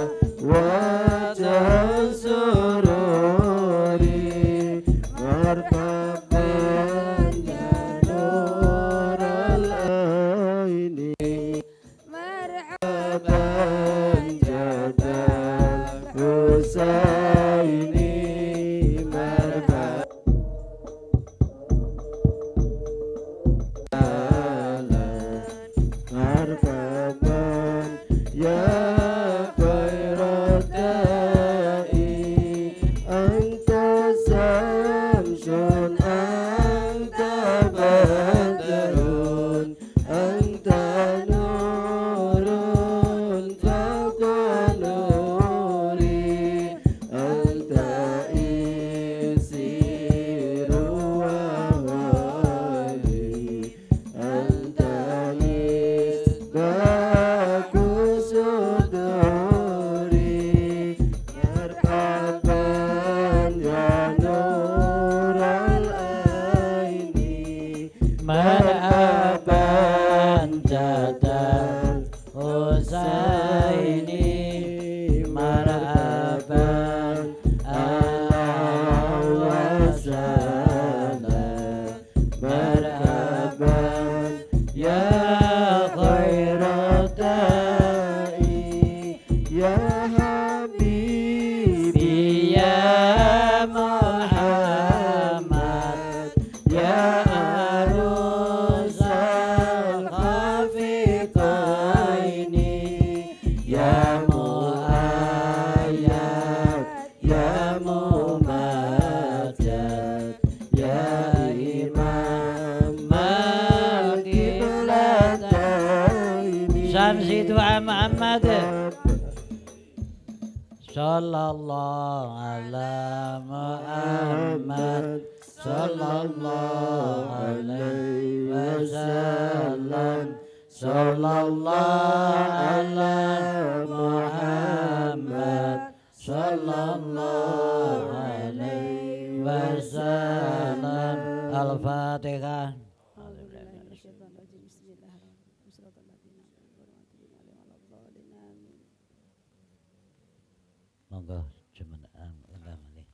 وجه سروري مرحبا يا نور العين مرحبا جدا حسيني مرحبا مرحبا يا خير الداعي أنت شمس أنت بدر أنت نور فوق نوري أنت إسير وهادي أنت مصباح صدوري مرحبا يا نور العين Muhammad sallallahu ala Muhammad sallallahu alaihi wasallam sallallahu ala Muhammad sallallahu alaihi wasallam. Al-Fatihah. Monggo cuman enggak malih.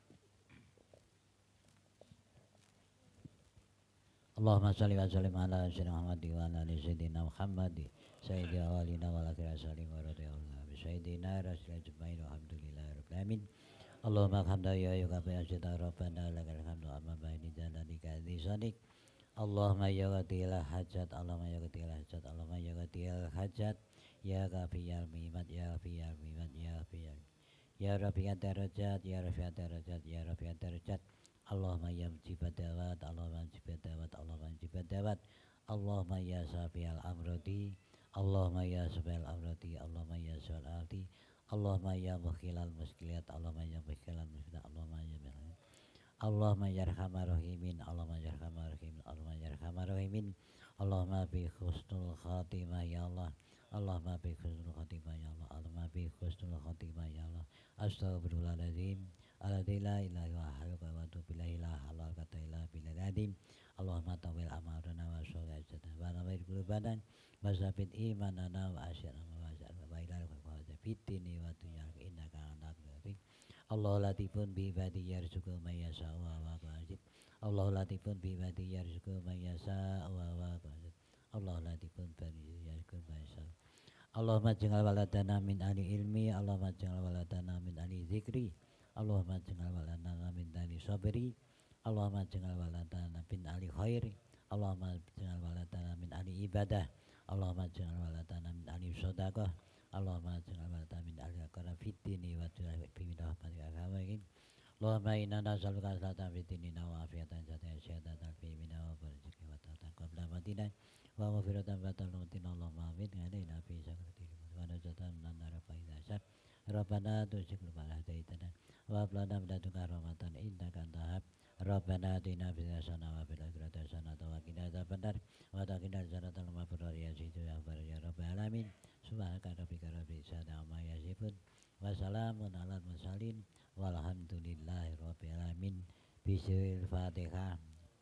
Allahumma shalli wa sallim ala sayyidina Muhammad wa ala ali sayyidina Muhammad sayyidil awwalina wal akhirin salim wa radhiyallahu bi sayyidina rasulil ajmain walhamdulillahi rabbil alamin. Allahumma hamda ya yuka bi asyita rabbana lakal hamdu amma ba'di jalanika lisanik. Allahumma ya qadil hajat Allahumma ya qadil hajat Allahumma ya qadil hajat ya ghafiyal mimat ya ghafiyal mimat ya ghafiyal ya rafi'at darajat ya rafi'at darajat ya rafi'at darajat. Allahumma ya mujibat dawat Allahumma mujibat dawat Allahumma mujibat dawat Allahumma ya safi'al amrodi Allahumma ya safi'al amrodi Allahumma ya safi'al amrodi Allahumma ya mukhilal muskilat Allahumma ya mukhilal muskilat Allahumma ya Allahumma ya arhamar rahimin Allahumma ya arhamar rahimin Allahumma ya arhamar rahimin Allahumma bi husnul khatimah ya Allah Allahumma bi husnul khatimah ya Allah Allahumma bi husnul khatimah ya Allah. Astaghfirullahaladzim alladzi la ilaha illa huwa wa atubu ilaihi la halal kata illa bilal adim. Allahumma tawil amarana wa shawajana wa nawir qulubana wa sabit imanana wa asyana wa asyana wa ilal wa zabitini wa dunya innaka antal ghafur. Allah latifun bi ibadi yarzuqu may yasha wa wajib. Allah latifun bi ibadi yarzuqu may yasha wa wajib. Allah latifun bi ibadi yarzuqu may yasha. Allahumma jangal waladana min ahli ilmi Allahumma jangal waladana min ahli zikri Allahumma jangal waladana min ahli sabri Allahumma jangal waladana min ahli khairi Allahumma jangal waladana min ahli ibadah Allahumma jangal waladana min ahli sadaqah Allahumma jangal waladana min ahli akara fitini wa tu'afiminah padikahawain Allahumma inna nas'aluka salatan fitinina wa afiatan jataya syadatan fimina wa barziki wa tatan qabla madinah wa maghfiratan wa talutina Allahumma amin alaina fi sakrati wa najatan minan nar fa idza Rabbana tuzigh qulubana hadaitana wa hab lana min ladunka rahmatan innaka antal wahhab Rabbana atina fid dunya hasanah wa fil akhirati hasanah wa qina adzabannar wa qina adzabannar ma ya situ ya bar ya rabbal alamin subhanaka rabbika rabbil izzati amma yasifun wa salamun alal mursalin walhamdulillahi rabbil alamin. Bismillahil Fatihah.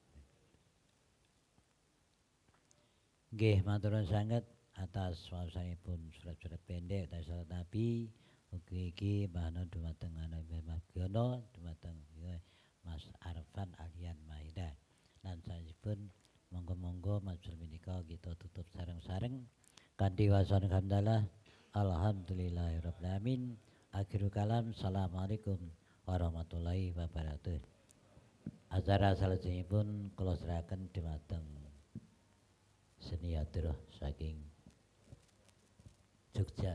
Nggih matur sanget atas waosanipun surat-surat pendek dari salat Nabi. Ugi iki bahana dumateng Nabi Magiono dumateng Mas Arfan Alian Maida. Lan sanesipun monggo-monggo majelis menika kita tutup sareng-sareng kanthi wasan hamdalah alhamdulillahirabbil alamin. Akhirul kalam assalamualaikum warahmatullahi wabarakatuh. Acara salajengipun kula serahken dumateng seni hadroh saking Jogja.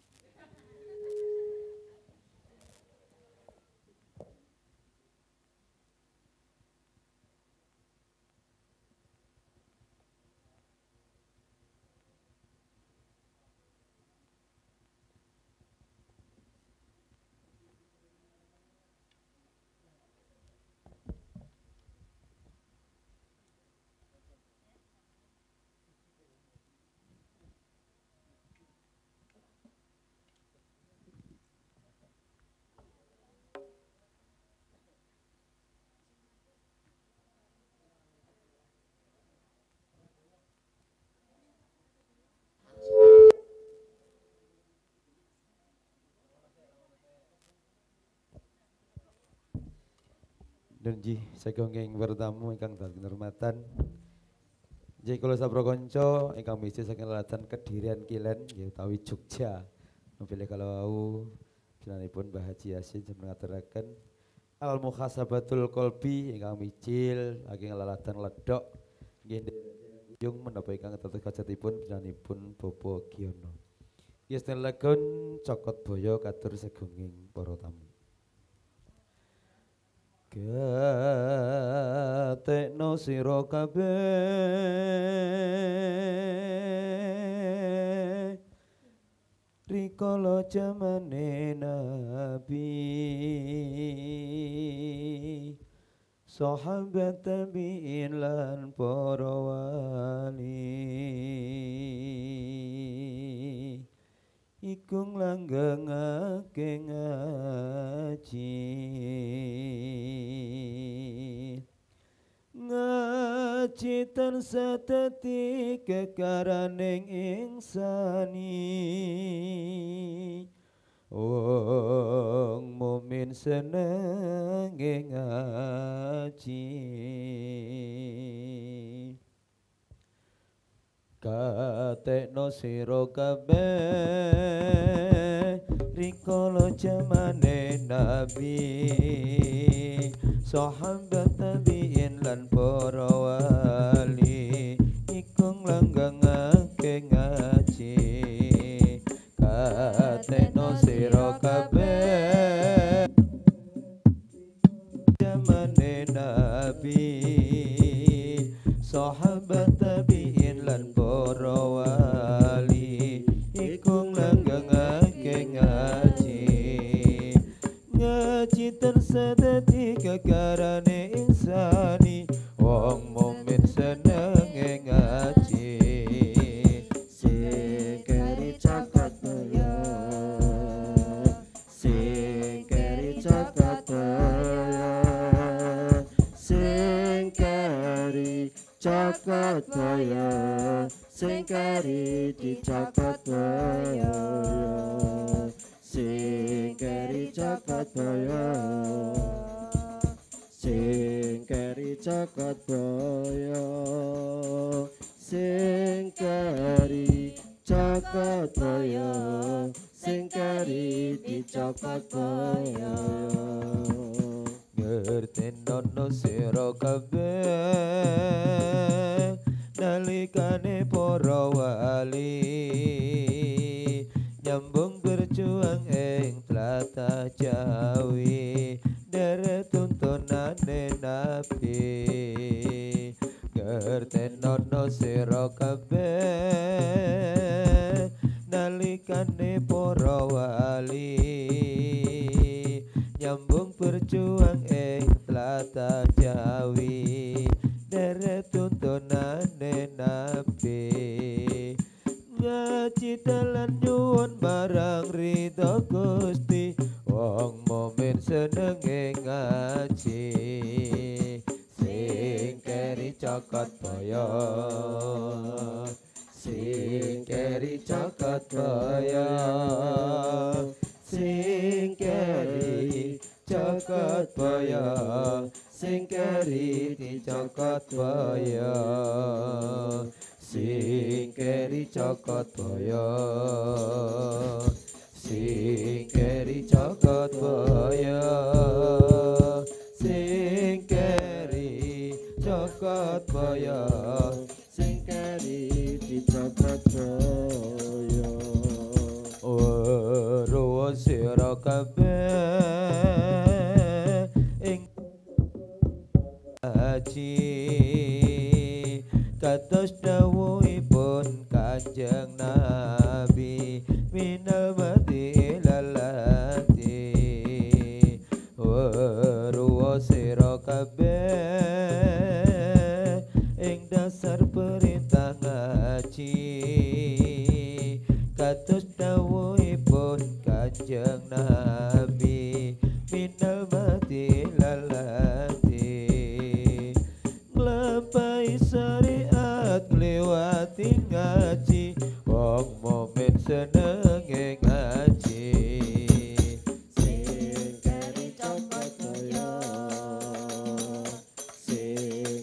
Nunji sagenging bertamu ingkang dalem hormatan. Nggih kula saprakanca ingkang misi saking Lelatan Kedirian Kilen nggih utawi Jogja. Nopile kalau jenenganipun Mbah Haji Yasin jeneng ngaturaken al muhasabatul qalbi ingkang micil saking Lelatan Ledok nggih yung menapa ingkang tetes kajatipun jenenganipun Bapak Giono. Yesten legon cokot boyo katur sagenging para tamu. Gatekno sira kabeh rikala jamane Nabi sahabat tabi'in lan para wali iku nglanggengake ngaji ngaji tansah dadi kekaraning insani wong mukmin senenge ngaji katekno sira kabeh rikala jamane Nabi sahabat tabi'in lan para wali iku nglanggengake ngaji katekno sira kabeh jamane Nabi sahabat tabi'in lan para wali iku nglanggengake ngaji ngaji tansah dadi kekarane insani wong mukmin senenge ngaji sing keri caket daya sing keri caket daya sing keri caket daya sing keri dicaket daya sing keri caket daya sing keri caket daya sing keri caket daya sing keri dicaket daya ngertenono sira kabeh nalikane para wali nyambung berjuang ing tlatah Jawi deret tuntunane Nabi ngertenono sira kabeh nalikane para wali nyambung berjuang ing tlatah Jawi deret tuntunane Nabi ngaji dalan nyuwun barang ridho Gusti wong mukmin senenge ngaji sing keri cokot boyo sing keri cokot boyo sing keri cokot boyo sing keri dicokot boyo sing keri cokot boyo sing keri cokot boyo sing keri cokot boyo sing keri dicokot boyo weruh sira kabeh ing haji kados dawuhipun Kanjeng Nabi minal mati lalati weruh sira kabeh ing dasar perintah ngaji kados dawuhipun Kanjeng Nabi minal mati lalati nglampahi syariat ngliwati ngaji wong mukmin senenge ngaji sing keri cokot boyo sing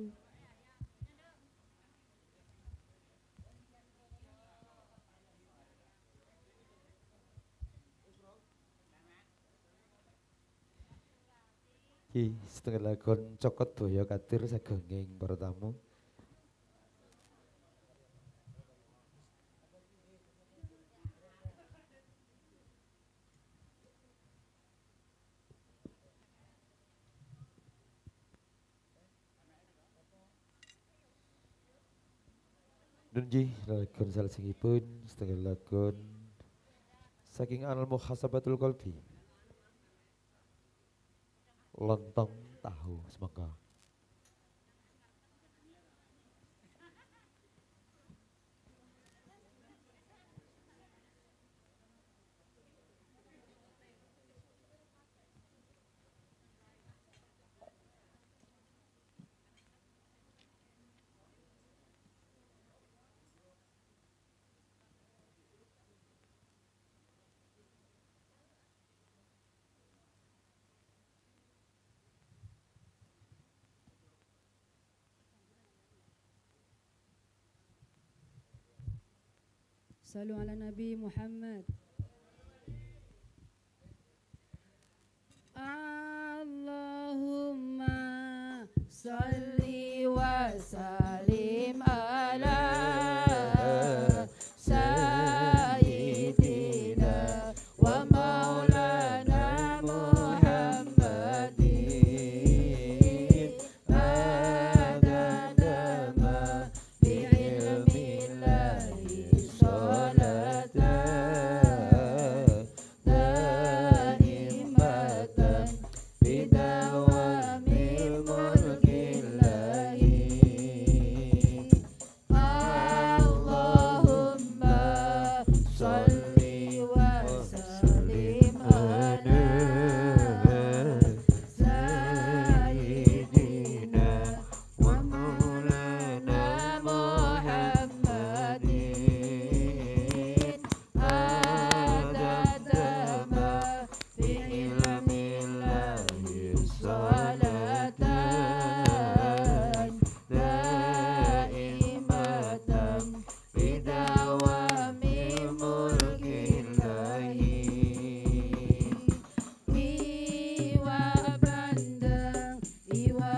cek. Setengah lagon cokot boyo katir sagenging para tamu. Nunji lagon salajengipun setengah lagon saking Al Muhasabatul Qalbi. Lontong tahu semangka. Salu ala Nabi Muhammad. Allahumma salli wa salim ala sayyidina wa maulana Muhammadin adada ma bi'ilmillahi salatan daimatan bidawamil mulkillahi. Allahumma salli wa sallim ala sayyidina wa maulana Muhammadin adada ma fi ilmillahi salatan daimatan bidawami mulkillahi. Iwa bandeng, iwa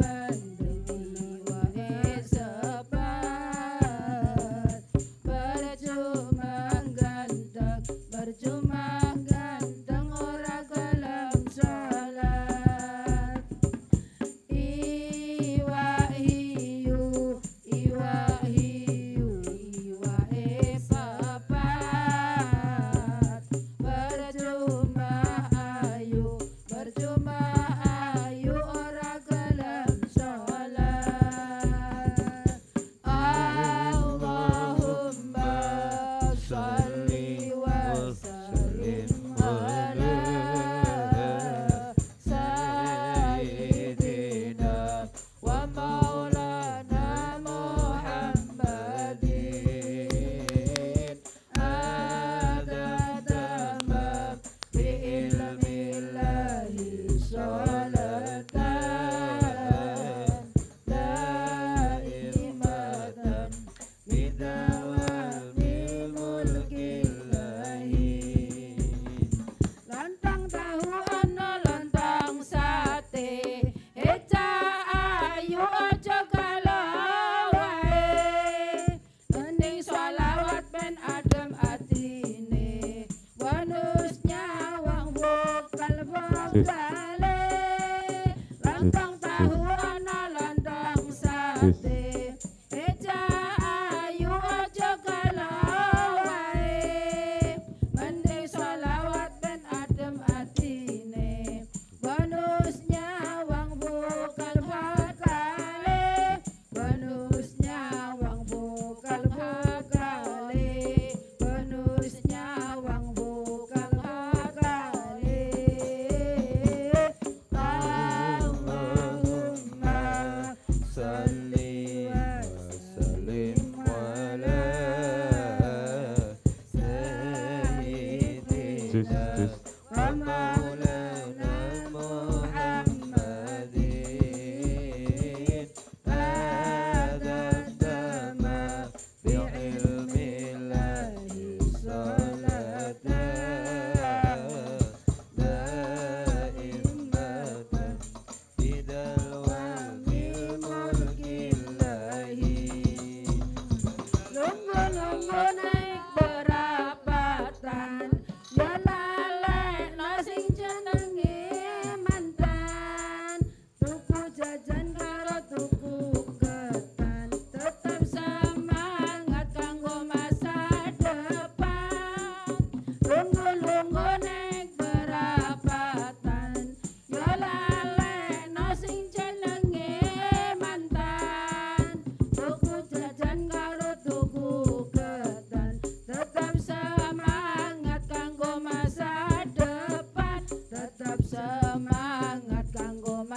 esepat, bercuma ganteng ora gelem salat. Iwa hiu, iwa esepat, bercuma ayu ora gelem salat. Allahumma salli wa sallim ala sayyidina wa maulana Muhammadin adada ma bi ilmillahi salatan daimatan bidawamil mulkillahi. Lontong tahu ana lontong sate, eca ayu aja galau wae. Mending sholawat ben adem atine, bonus nyawang bokal bokale. Lontong tahu ana lontong sate, eca ayu aja galau wae. Mending sholawat ben adem atine, bonus nyawang bokal bokale. Bonus nyawang bokal bokale, bonus nyawang bokal bokale. Allahumma salli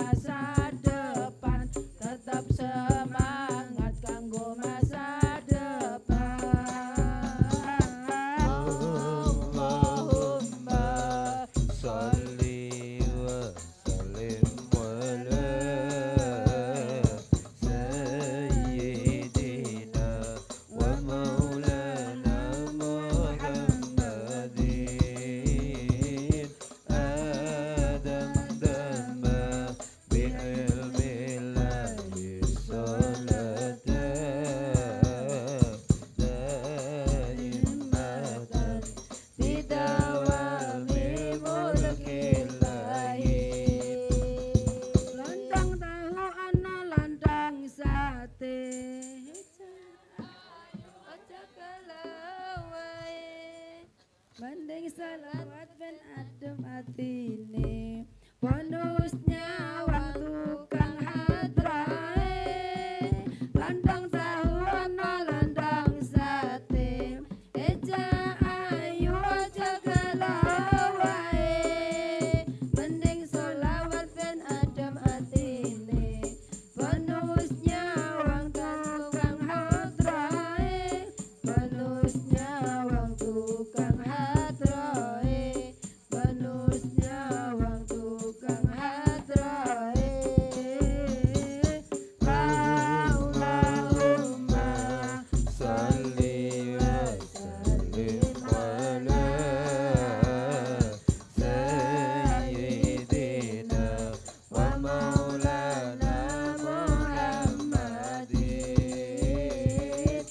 masa depan, tetap semangat kanggo masa depan. Allahumma sholli wa sallim ala sayyidina wa maulana Muhammadin adam dama bi ilmillahi salata daimatan bidawami mulkillahi. Lontong tahu ana lontong sate, aja kelawai, mending selawat ben adem atine, bonusnya waktu kang hadrai. Lontong tahu ana lontong sate, eja ayu aja kelawai, mending selawat ben adem atine, bonusnya waktu kang hadrai, bonusnya waktu kang hadrai, bonusnya waktu kang hadrai. Allahumma Salli wa sallim ala sayyidina wa maulana Muhammadin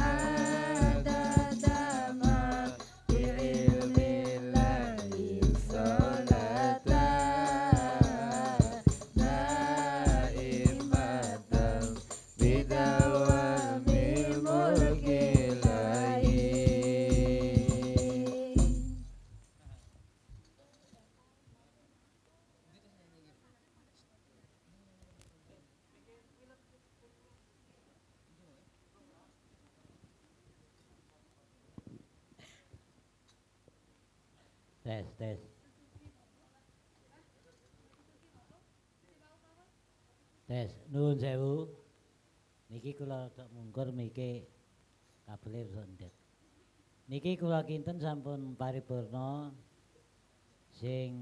adadama bi ilmillahi salata daimatan bidawamil mulkillahi. Tes tes. Tes nuwun sewu. Niki kula tok mungkur miki kabele sondet. Niki kula kinten sampun paripurna sing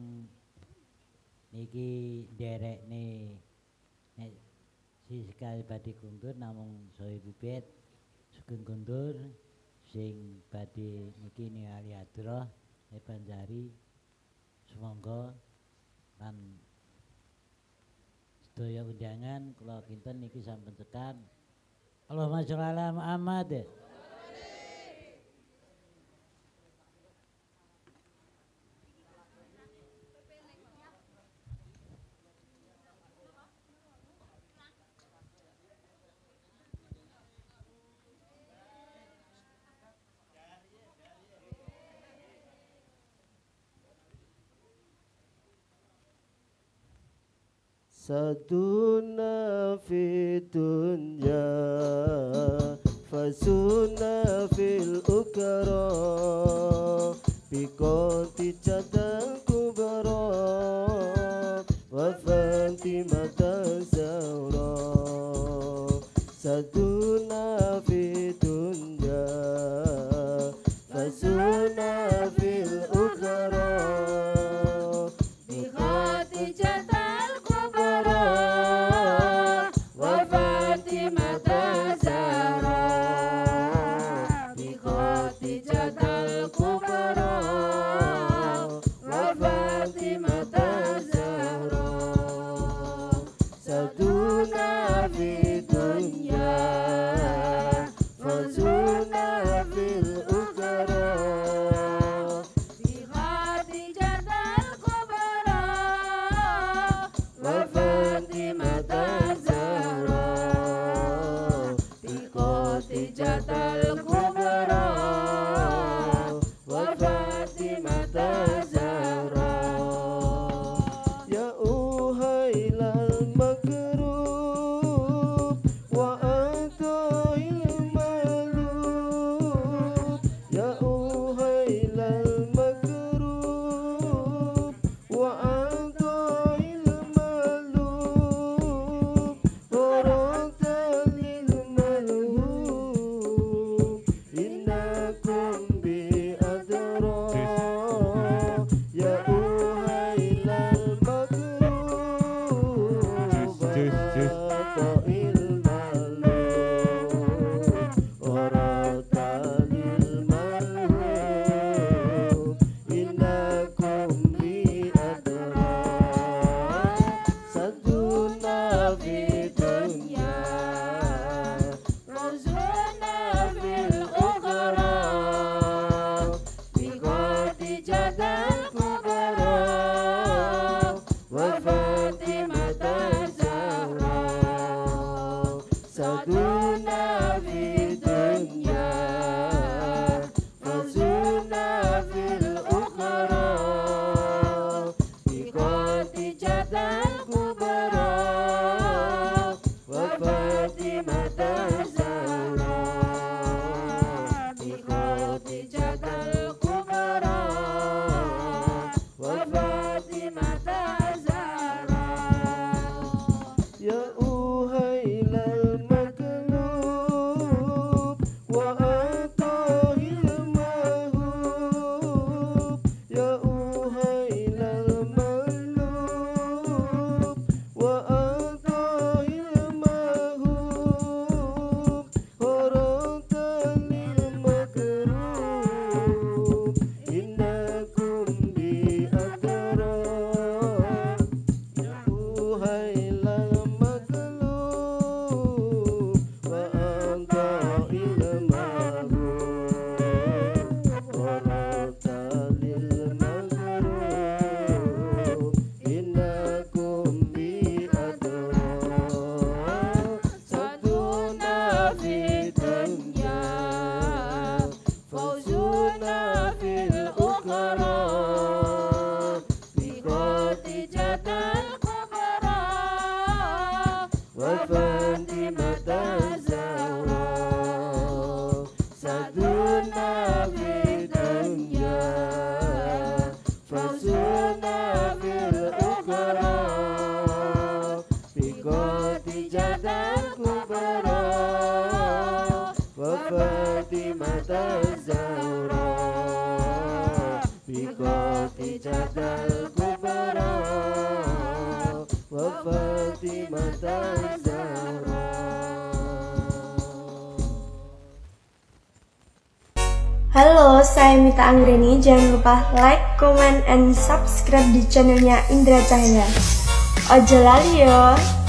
niki nderekne nek si sekali badhe kundur namung Soe Bibit Sugeng kundur sing badhe niki ningali adroh Banjari sumangga lan sedaya undangan kula kinten niki sampun tekan. Allahumma sholli ala Muhammad. Saduna fi dunya fasuna fil ukra bikoti cadang kubara wa fatimata zahra. Saduna fi dunya fasuna fil ukra Bikoti jatal kubara wa Fatimata Zahra. Bikoti jatal kubara wa Fatimata Zahra. Saduna fi dunya saduna fi dunya fawzuna fil ukhra biqati jadal kubra wa fatimata zahra saduna fi dunya fawzuna fil ukhra biqati jadal kubra wa fatimata zahra biqati jadal kubra wa fatimata zahra ya uhailal maglub wa atahil mahub ya uhailal maglub wa atahil mahub horotanil makrub innakum bi adrab ya uhailal maglub wa atahil mahub horotanil makrub innakum bi adrab saduna fi dunya fawzuna fil ukhra biqati jadal kubra wa fatimata zahra saduna fi dunya fawzuna fil ukhra biqati jadal kubra wa fatimata zahra biqati jadal kubra wa fatimata zahra. Halo, saya Mita Anggreni. Jangan lupa like, comment, and subscribe di channelnya Indra Cahya. Ojo lali yo.